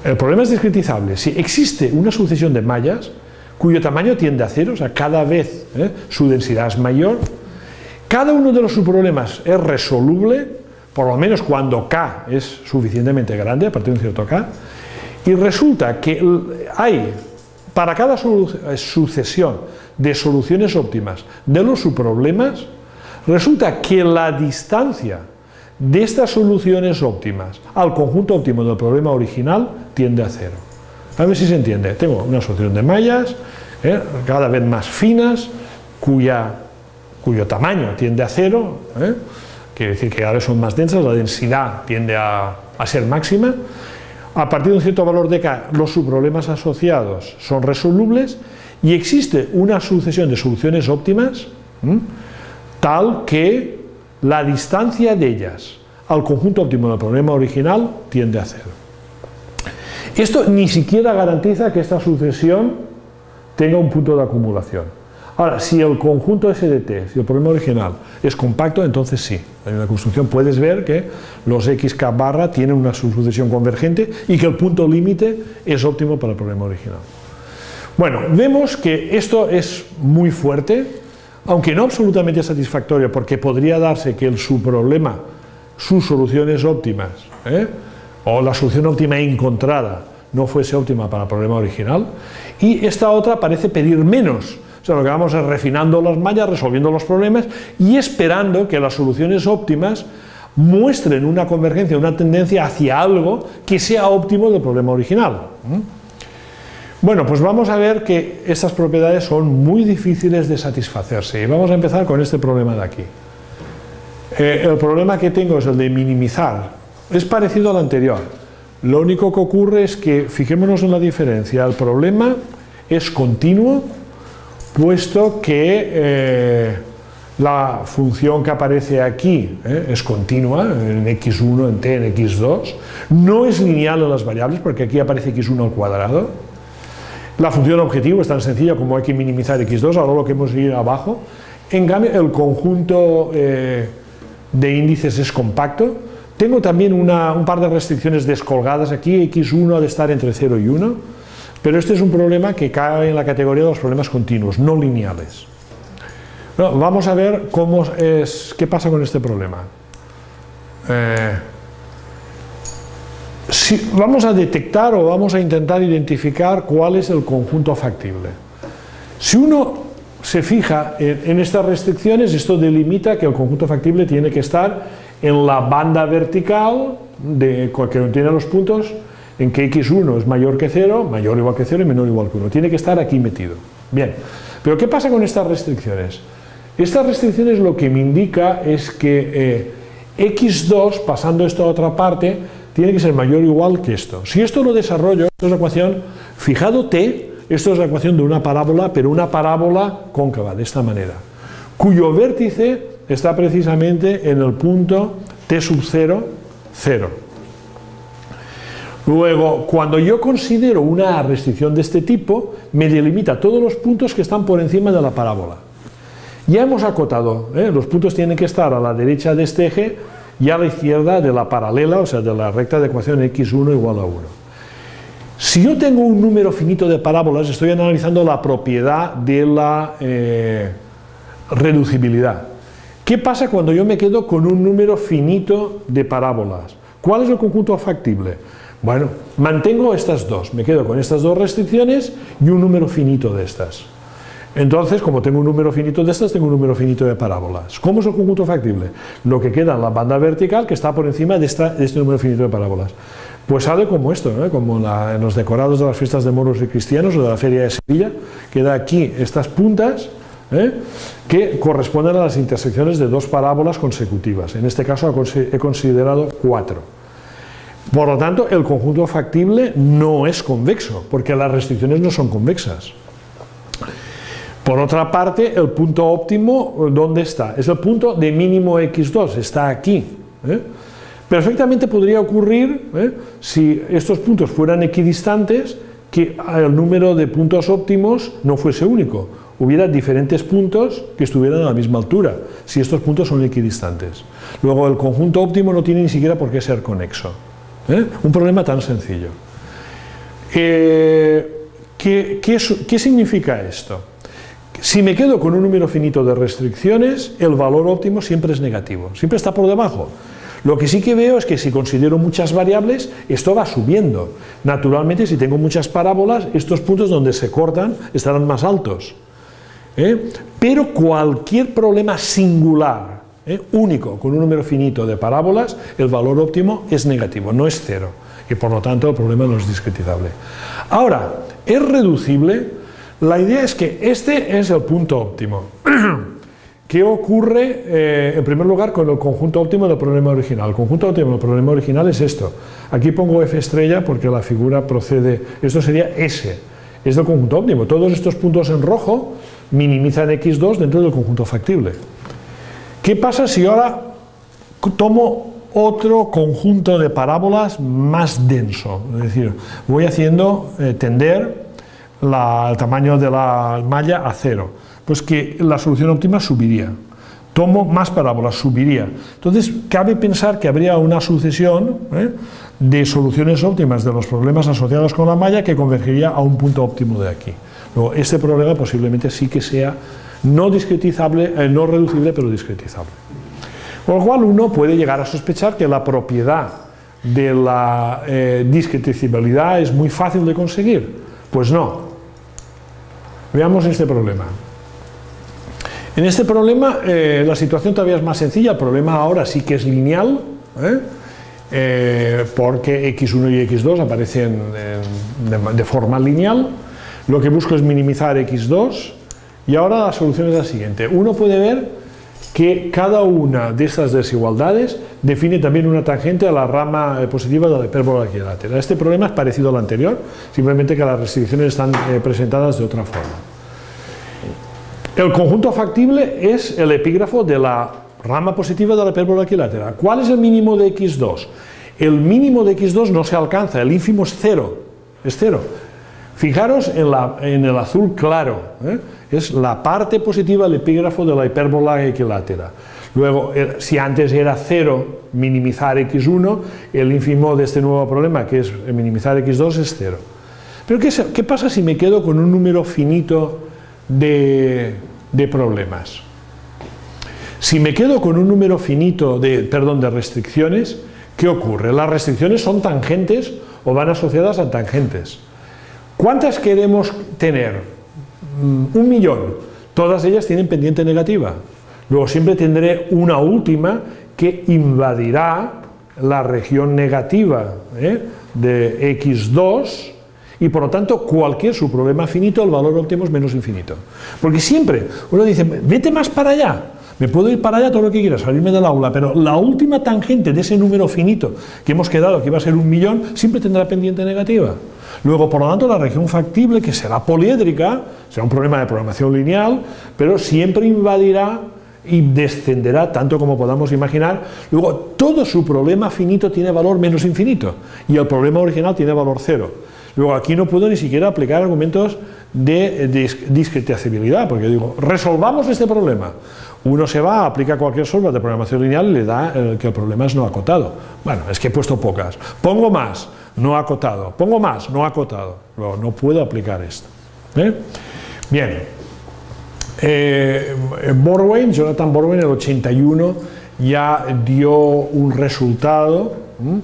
El problema es discretizable. Si existe una sucesión de mallas cuyo tamaño tiende a cero, o sea, cada vez ¿eh? su densidad es mayor, cada uno de los subproblemas es resoluble, por lo menos cuando K es suficientemente grande, a partir de un cierto K, y resulta que hay, para cada sucesión de soluciones óptimas de los subproblemas, resulta que la distancia de estas soluciones óptimas al conjunto óptimo del problema original tiende a cero. A ver si se entiende. Tengo una solución de mallas ¿eh? cada vez más finas, cuya, cuyo tamaño tiende a cero, ¿eh? quiere decir que cada vez son más densas, la densidad tiende a, a ser máxima. A partir de un cierto valor de K, los subproblemas asociados son resolubles y existe una sucesión de soluciones óptimas ¿eh? tal que la distancia de ellas al conjunto óptimo del problema original tiende a cero. Esto ni siquiera garantiza que esta sucesión tenga un punto de acumulación. Ahora, si el conjunto S de T, si el problema original es compacto, entonces sí. En la construcción puedes ver que los X K barra tienen una sucesión convergente y que el punto límite es óptimo para el problema original. Bueno, vemos que esto es muy fuerte, aunque no absolutamente satisfactorio, porque podría darse que el subproblema, sus soluciones óptimas, ¿eh? o la solución óptima encontrada no fuese óptima para el problema original, y esta otra parece pedir menos. O sea, lo que vamos es refinando las mallas, resolviendo los problemas y esperando que las soluciones óptimas muestren una convergencia, una tendencia hacia algo que sea óptimo del problema original. Bueno, pues vamos a ver que estas propiedades son muy difíciles de satisfacerse y vamos a empezar con este problema de aquí. Eh, el problema que tengo es el de minimizar. Es parecido al anterior. Lo único que ocurre es que, fijémonos en la diferencia, el problema es continuo, puesto que eh, la función que aparece aquí eh, es continua, en equis uno, en t, en equis dos, no es lineal en las variables, porque aquí aparece equis uno al cuadrado. La función objetivo es tan sencilla como hay que minimizar equis dos, ahora lo que hemos ido abajo. En cambio, el conjunto eh, de índices es compacto. Tengo también una, un par de restricciones descolgadas aquí, equis uno ha de estar entre cero y uno, pero este es un problema que cae en la categoría de los problemas continuos, no lineales. Bueno, vamos a ver cómo es, qué pasa con este problema. Eh, si, vamos a detectar o vamos a intentar identificar cuál es el conjunto factible. Si uno se fija en, en estas restricciones, esto delimita que el conjunto factible tiene que estar en la banda vertical de, que contiene los puntos en que equis uno es mayor que cero, mayor o igual que cero y menor o igual que uno. Tiene que estar aquí metido. Bien, pero ¿qué pasa con estas restricciones? Estas restricciones lo que me indica es que eh, equis dos, pasando esto a otra parte, tiene que ser mayor o igual que esto. Si esto lo desarrollo, esto es la ecuación, fijado t, esto es la ecuación de una parábola, pero una parábola cóncava, de esta manera, cuyo vértice está precisamente en el punto t sub cero, cero. Luego, cuando yo considero una restricción de este tipo, me delimita todos los puntos que están por encima de la parábola. Ya hemos acotado, ¿eh? los puntos tienen que estar a la derecha de este eje y a la izquierda de la paralela, o sea, de la recta de ecuación equis uno igual a uno. Si yo tengo un número finito de parábolas, estoy analizando la propiedad de la eh, reducibilidad. ¿Qué pasa cuando yo me quedo con un número finito de parábolas? ¿Cuál es el conjunto factible? Bueno, mantengo estas dos, me quedo con estas dos restricciones y un número finito de estas. Entonces, como tengo un número finito de estas, tengo un número finito de parábolas. ¿Cómo es el conjunto factible? Lo que queda en la banda vertical que está por encima de, esta, de este número finito de parábolas. Pues sale como esto, ¿no? Como en, la, en los decorados de las fiestas de moros y cristianos o de la feria de Sevilla, queda aquí estas puntas, ¿eh? que corresponden a las intersecciones de dos parábolas consecutivas. En este caso he considerado cuatro. Por lo tanto, el conjunto factible no es convexo, porque las restricciones no son convexas. Por otra parte, el punto óptimo, ¿dónde está? Es el punto de mínimo equis dos, está aquí. ¿eh? Perfectamente podría ocurrir, ¿eh? si estos puntos fueran equidistantes, que el número de puntos óptimos no fuese único. Hubiera diferentes puntos que estuvieran a la misma altura, si estos puntos son equidistantes. Luego, el conjunto óptimo no tiene ni siquiera por qué ser conexo. ¿eh? Un problema tan sencillo. Eh, ¿qué, qué, ¿Qué significa esto? Si me quedo con un número finito de restricciones, el valor óptimo siempre es negativo, siempre está por debajo. Lo que sí que veo es que si considero muchas variables, esto va subiendo. Naturalmente, si tengo muchas parábolas, estos puntos donde se cortan estarán más altos. ¿Eh? Pero cualquier problema singular, ¿eh? único, con un número finito de parábolas, el valor óptimo es negativo, no es cero. Y por lo tanto el problema no es discretizable. Ahora, ¿es reducible? La idea es que este es el punto óptimo. ¿Qué ocurre, eh, en primer lugar, con el conjunto óptimo del problema original? El conjunto óptimo del problema original es esto. Aquí pongo F estrella porque la figura procede, esto sería S, es del conjunto óptimo. Todos estos puntos en rojo minimizan equis dos dentro del conjunto factible. ¿Qué pasa si ahora tomo otro conjunto de parábolas más denso? Es decir, voy haciendo eh, tender la, el tamaño de la malla a cero. Pues que la solución óptima subiría. Tomo más parábolas, subiría. Entonces, cabe pensar que habría una sucesión ¿eh? de soluciones óptimas de los problemas asociados con la malla que convergería a un punto óptimo de aquí. Luego, este problema posiblemente sí que sea no discretizable, eh, no reducible, pero discretizable. Con lo cual, uno puede llegar a sospechar que la propiedad de la eh, discretizabilidad es muy fácil de conseguir. Pues no. Veamos este problema. En este problema eh, la situación todavía es más sencilla, el problema ahora sí que es lineal, ¿eh? Eh, porque equis uno y equis dos aparecen eh, de, de forma lineal. Lo que busco es minimizar equis dos y ahora la solución es la siguiente. Uno puede ver que cada una de estas desigualdades define también una tangente a la rama eh, positiva de la hipérbola equilátera. Este problema es parecido al anterior, simplemente que las restricciones están eh, presentadas de otra forma. El conjunto factible es el epígrafo de la rama positiva de la hipérbola equilátera. ¿Cuál es el mínimo de equis dos? El mínimo de equis dos no se alcanza, el ínfimo es cero, es cero. Fijaros en, la, en el azul claro, ¿eh? es la parte positiva del epígrafo de la hipérbola equilátera. Luego, si antes era cero, minimizar equis uno, el ínfimo de este nuevo problema, que es minimizar equis dos, es cero. Pero ¿qué, qué pasa si me quedo con un número finito de, de problemas? Si me quedo con un número finito de, perdón, de restricciones, ¿qué ocurre? Las restricciones son tangentes o van asociadas a tangentes. ¿Cuántas queremos tener? Un millón. Todas ellas tienen pendiente negativa. Luego siempre tendré una última que invadirá la región negativa ¿eh? de equis dos y por lo tanto cualquier subproblema finito el valor óptimo es menos infinito. Porque siempre uno dice, vete más para allá. Me puedo ir para allá todo lo que quiera, salirme del aula, pero la última tangente de ese número finito que hemos quedado, que iba a ser un millón, siempre tendrá pendiente negativa. Luego, por lo tanto, la región factible, que será poliédrica, será un problema de programación lineal, pero siempre invadirá y descenderá tanto como podamos imaginar. Luego, todo su problema finito tiene valor menos infinito y el problema original tiene valor cero. Luego, aquí no puedo ni siquiera aplicar argumentos de discretizabilidad, porque digo, resolvamos este problema. Uno se va, aplica cualquier software de programación lineal y le da el que el problema es no acotado. Bueno, es que he puesto pocas. Pongo más, no acotado. Pongo más, no acotado. Luego, no puedo aplicar esto. ¿Eh? Bien. Eh, Borwein, Jonathan Borwein, en el ochenta y uno ya dio un resultado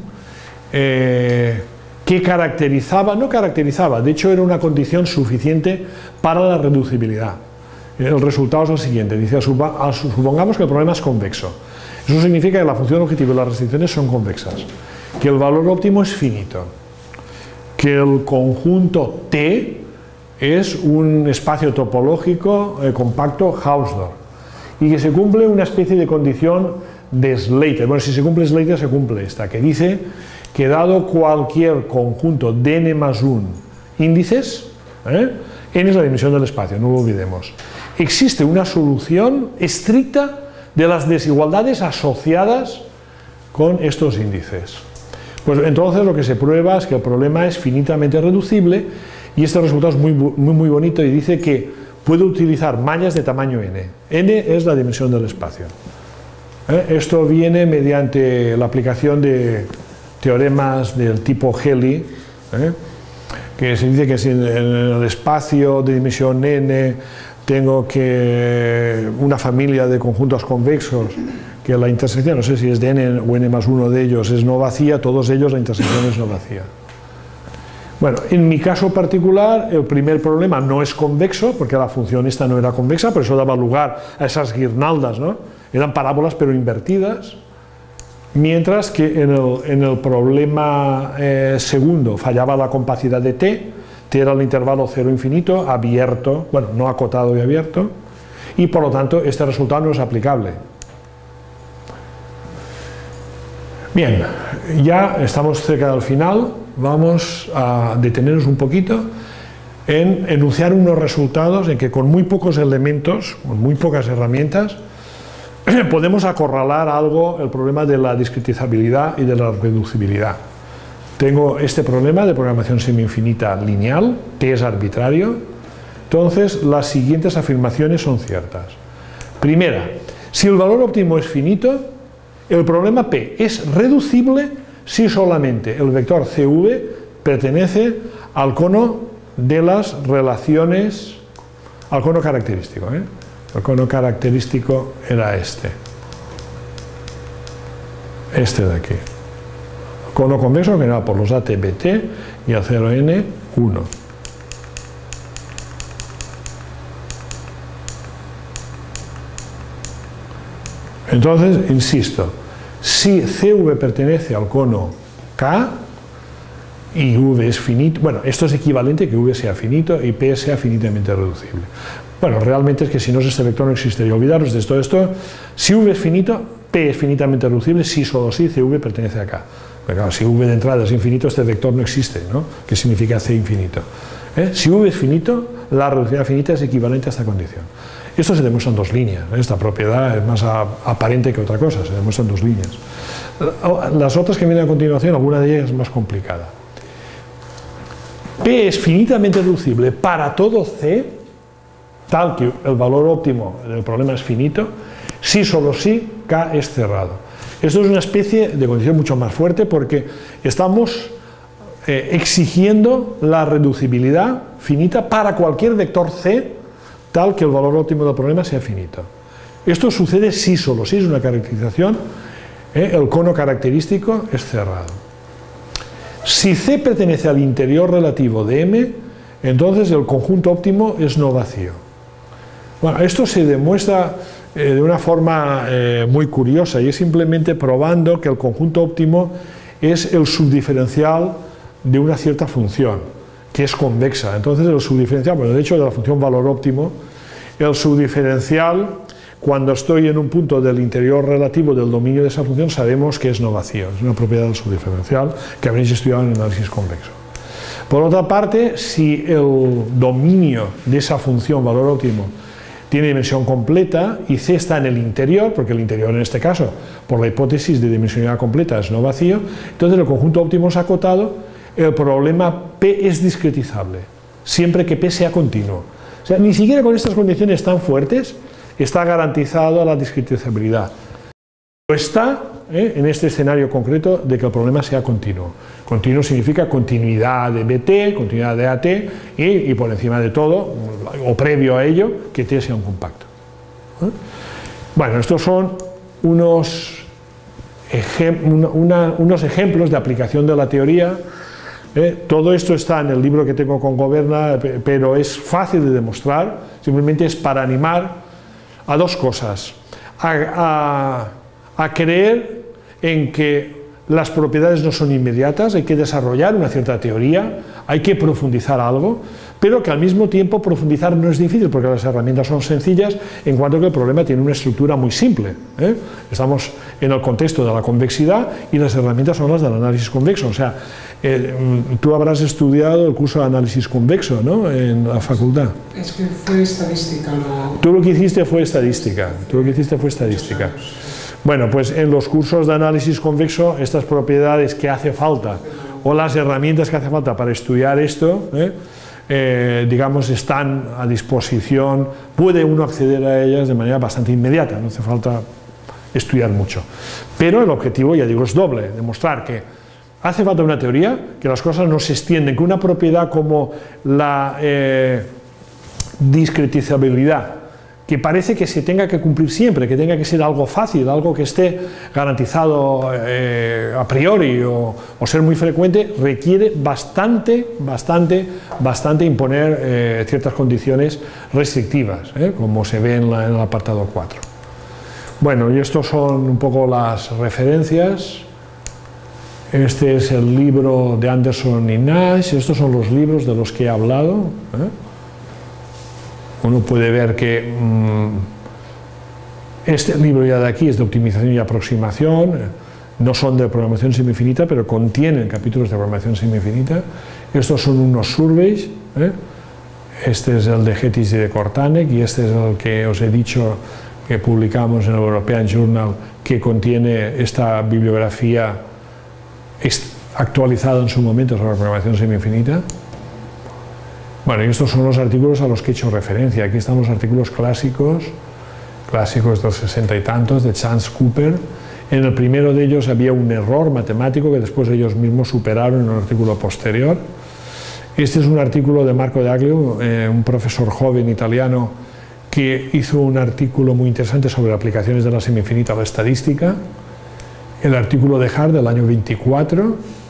eh, que caracterizaba, no caracterizaba, de hecho era una condición suficiente para la reducibilidad. El resultado es el siguiente, dice, supongamos que el problema es convexo. Eso significa que la función objetiva y las restricciones son convexas, que el valor óptimo es finito, que el conjunto T es un espacio topológico eh, compacto Hausdorff y que se cumple una especie de condición de Slater. Bueno, si se cumple Slater, se cumple esta, que dice que dado cualquier conjunto de n más uno índices, ¿eh? n es la dimensión del espacio, no lo olvidemos, existe una solución estricta de las desigualdades asociadas con estos índices. Pues entonces lo que se prueba es que el problema es finitamente reducible y este resultado es muy, muy, muy bonito y dice que puede utilizar mallas de tamaño n. n es la dimensión del espacio. ¿Eh? Esto viene mediante la aplicación de teoremas del tipo Helly, ¿eh? que se dice que si en el espacio de dimensión n tengo que una familia de conjuntos convexos, que la intersección, no sé si es de n o n más uno de ellos, es no vacía, todos ellos la intersección es no vacía. Bueno, en mi caso particular, el primer problema no es convexo, porque la función esta no era convexa, por eso daba lugar a esas guirnaldas, ¿no? Eran parábolas pero invertidas, mientras que en el, en el problema eh, segundo fallaba la compacidad de t, t era el intervalo cero infinito, abierto, bueno, no acotado y abierto, y por lo tanto este resultado no es aplicable. Bien, ya estamos cerca del final, vamos a detenernos un poquito en enunciar unos resultados en que con muy pocos elementos, con muy pocas herramientas, podemos acorralar algo el problema de la discretizabilidad y de la reducibilidad. Tengo este problema de programación semi-infinita lineal, t es arbitrario, entonces las siguientes afirmaciones son ciertas. Primera, si el valor óptimo es finito, el problema P es reducible si solamente el vector C V pertenece al cono de las relaciones, al cono característico, ¿eh? El cono característico era este, este de aquí, cono convexo que era por los A T B T y a cero N uno. Entonces, insisto, si C V pertenece al cono K y V es finito, bueno, esto es equivalente a que V sea finito y P sea finitamente reducible. Bueno, realmente es que si no es este vector no existiría. Olvidaros de todo esto. Si V es finito, P es finitamente reducible, si solo si C V pertenece a K. Pero claro, si V de entrada es infinito, este vector no existe, ¿no? Que significa C infinito. ¿Eh? Si V es finito, la reducibilidad finita es equivalente a esta condición. Esto se demuestra en dos líneas, ¿eh? Esta propiedad es más a, aparente que otra cosa, se demuestra en dos líneas. Las otras que vienen a continuación, alguna de ellas es más complicada. P es finitamente reducible para todo C, tal que el valor óptimo del problema es finito, si solo si K es cerrado. Esto es una especie de condición mucho más fuerte porque estamos eh, exigiendo la reducibilidad finita para cualquier vector C tal que el valor óptimo del problema sea finito. Esto sucede si solo si es una caracterización, eh, el cono característico es cerrado. Si C pertenece al interior relativo de M, entonces el conjunto óptimo es no vacío. Bueno, esto se demuestra eh, de una forma eh, muy curiosa y es simplemente probando que el conjunto óptimo es el subdiferencial de una cierta función, que es convexa. Entonces el subdiferencial, bueno, de hecho de la función valor óptimo, el subdiferencial, cuando estoy en un punto del interior relativo del dominio de esa función, sabemos que es no vacío, es una propiedad del subdiferencial que habréis estudiado en el análisis convexo. Por otra parte, si el dominio de esa función valor óptimo tiene dimensión completa y C está en el interior, porque el interior en este caso, por la hipótesis de dimensionalidad completa, es no vacío, entonces el conjunto óptimo es acotado. El problema P es discretizable, siempre que P sea continuo. O sea, ni siquiera con estas condiciones tan fuertes está garantizado la discretizabilidad. Lo está ¿eh? en este escenario concreto de que el problema sea continuo. Continuo significa continuidad de B T, continuidad de A T y, y por encima de todo, o previo a ello, que T sea un compacto. ¿Eh? Bueno, estos son unos, ejem una, una, unos ejemplos de aplicación de la teoría. Eh, todo esto está en el libro que tengo con Goberna, pero es fácil de demostrar, simplemente es para animar a dos cosas, a, a, a creer en que las propiedades no son inmediatas, hay que desarrollar una cierta teoría, hay que profundizar algo, pero que al mismo tiempo profundizar no es difícil porque las herramientas son sencillas en cuanto que el problema tiene una estructura muy simple. ¿eh? Estamos en el contexto de la convexidad y las herramientas son las del análisis convexo. O sea, eh, tú habrás estudiado el curso de análisis convexo, ¿no? En la facultad. Es que fue estadística. Lo... Tú lo que hiciste fue estadística. Tú lo que hiciste fue estadística. Bueno, pues en los cursos de análisis convexo, estas propiedades que hace falta o las herramientas que hace falta para estudiar esto, ¿eh? Eh, digamos, están a disposición, puede uno acceder a ellas de manera bastante inmediata, no hace falta estudiar mucho. Pero el objetivo, ya digo, es doble, demostrar que Hace falta una teoría, que las cosas no se extienden, que una propiedad como la eh, discretizabilidad, que parece que se tenga que cumplir siempre, que tenga que ser algo fácil, algo que esté garantizado eh, a priori o, o ser muy frecuente, requiere bastante, bastante, bastante imponer eh, ciertas condiciones restrictivas, eh, como se ve en, la, en el apartado cuatro. Bueno, y estos son un poco las referencias. Este es el libro de Anderson y Nash, estos son los libros de los que he hablado. ¿eh? Uno puede ver que mmm, este libro ya de aquí es de optimización y aproximación, no son de programación semifinita, pero contienen capítulos de programación semifinita. Estos son unos surveys, ¿eh? Este es el de Gettys y de Kortanek, y este es el que os he dicho que publicamos en el European Journal, que contiene esta bibliografía actualizada en su momento sobre programación semifinita. Bueno, y estos son los artículos a los que he hecho referencia. Aquí están los artículos clásicos, clásicos de los sesenta y tantos, de Chance Cooper. En el primero de ellos había un error matemático que después ellos mismos superaron en un artículo posterior. Este es un artículo de Marco de Aglio, eh, un profesor joven italiano que hizo un artículo muy interesante sobre aplicaciones de la semifinita a la estadística. El artículo de Hart del año veinticuatro.